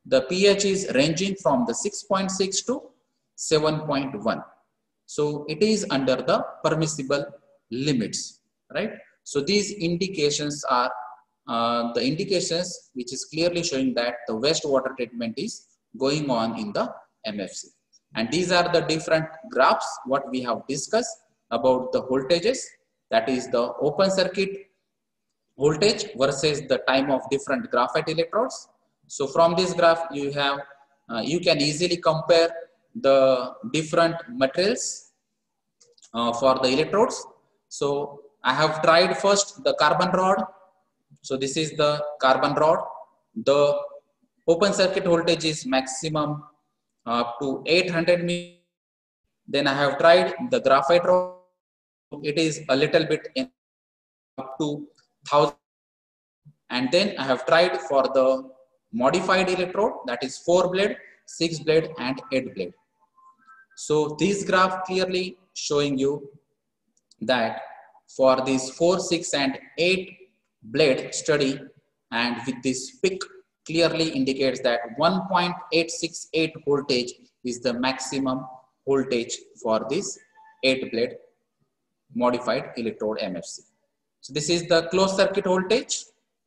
is ranging from the 6.6 to 7.1. So it is under the permissible limits, right? So these indications are the indications which is clearly showing that the wastewater treatment is going on in the MFC. And these are the different graphs what we have discussed about the voltages, that is the open circuit voltage versus the time of different graphite electrodes. So from this graph you have you can easily compare the different materials for the electrodes. So I have tried first the carbon rod. So this is the carbon rod. The open circuit voltage is maximum up to 800 milliamps. Then I have tried the graphite rod. It is a little bit in up to 1000. And then I have tried for the modified electrode, that is 4 blade, 6 blade and 8 blade. So this graph clearly showing you that for this 4, 6 and 8 blade study, and with this peak clearly indicates that 1.868 voltage is the maximum voltage for this 8 blade modified electrode MFC. So this is the closed circuit voltage,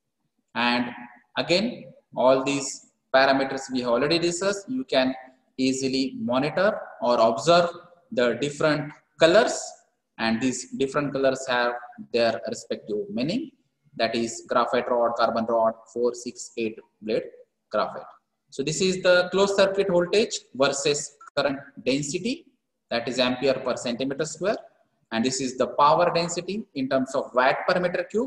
and again all these parameters we have already discussed. You can easily monitor or observe the different colors, and these different colors have their respective meaning. That is graphite rod, carbon rod, 4, 6, 8 blade graphite. So this is the closed circuit voltage versus current density, that is ampere per centimeter square. And this is the power density in terms of watt per meter cube.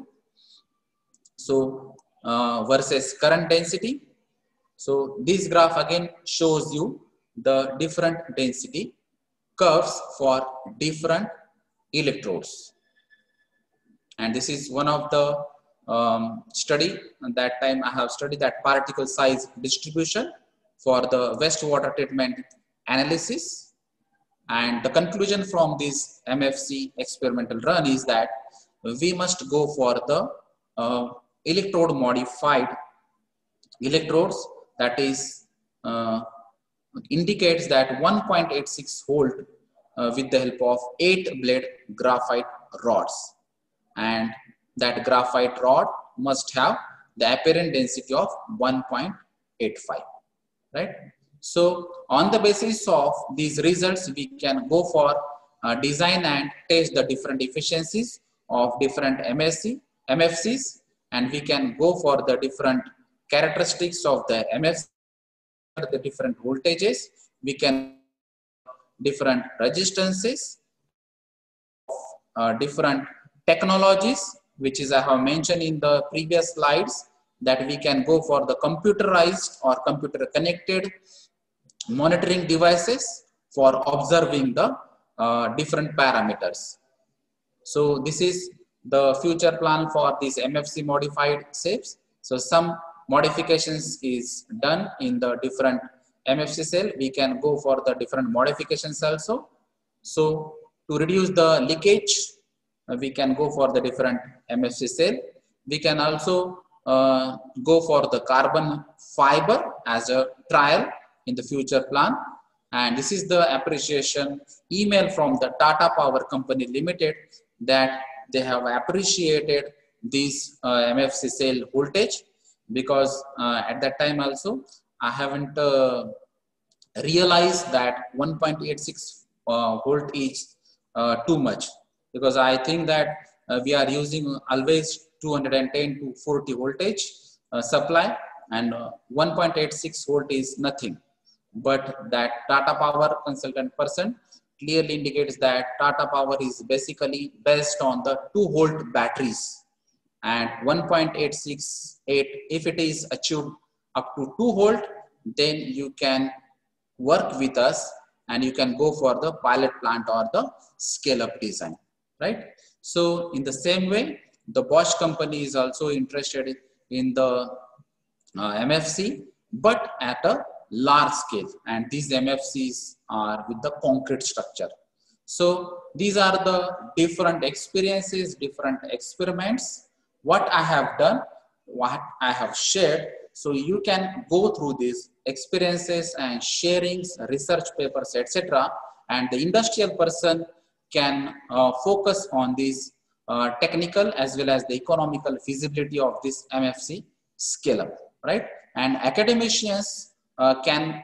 So versus current density. So this graph again shows you the different density curves for different electrodes. And this is one of the study. At that time I have studied that particle size distribution for the wastewater treatment analysis. And the conclusion from this MFC experimental run is that we must go for the electrode modified electrodes, that is indicates that 1.86 volt with the help of 8 blade graphite rods, and that graphite rod must have the apparent density of 1.85, right? So on the basis of these results we can go for design and test the different efficiencies of different MFCs, and we can go for the different characteristics of the MFC, the different voltages, we can different resistances, different technologies, which is I have mentioned in the previous slides, that we can go for the computerized or computer connected monitoring devices for observing the different parameters. So this is the future plan for these MFC modified shapes. So some modifications is done in the different MFC cell. We can go for the different modifications also. So to reduce the leakage, we can go for the different MFC cell. We can also go for the carbon fiber as a trial in the future plan. And this is the appreciation email from the Tata Power Company Limited, that they have appreciated this MFC cell voltage, because at that time also I haven't realized that 1.86 volt is too much, because I think that we are using always 210 to 40 voltage supply, and 1.86 volt is nothing. But that Tata Power consultant person clearly indicates that Tata Power is basically based on the 2-volt batteries, and 1.868, if it is achieved up to 2 volt, then you can work with us and you can go for the pilot plant or the scale up design, right? So in the same way, the Bosch company is also interested in the MFC, but at a large scale, and these MFCs are with the concrete structure. So these are the different experiences, different experiments, what I have done, what I have shared. So you can go through these experiences and sharings, research papers, etc. And the industrial person can focus on these technical as well as the economical feasibility of this MFC scale up, right? And academicians can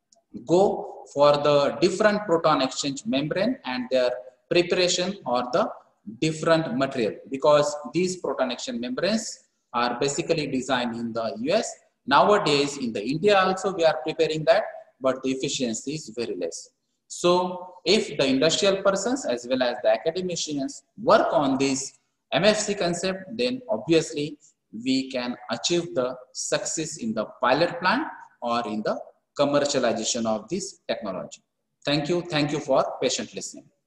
go for the different proton exchange membrane and their preparation or the different material, because these proton exchange membranes are basically designed in the US. Nowadays in the India also we are preparing that, but the efficiency is very less. So if the industrial persons as well as the academicians work on this MFC concept, then obviously we can achieve the success in the pilot plant or in the commercialization of this technology. Thank you. Thank you for patient listening.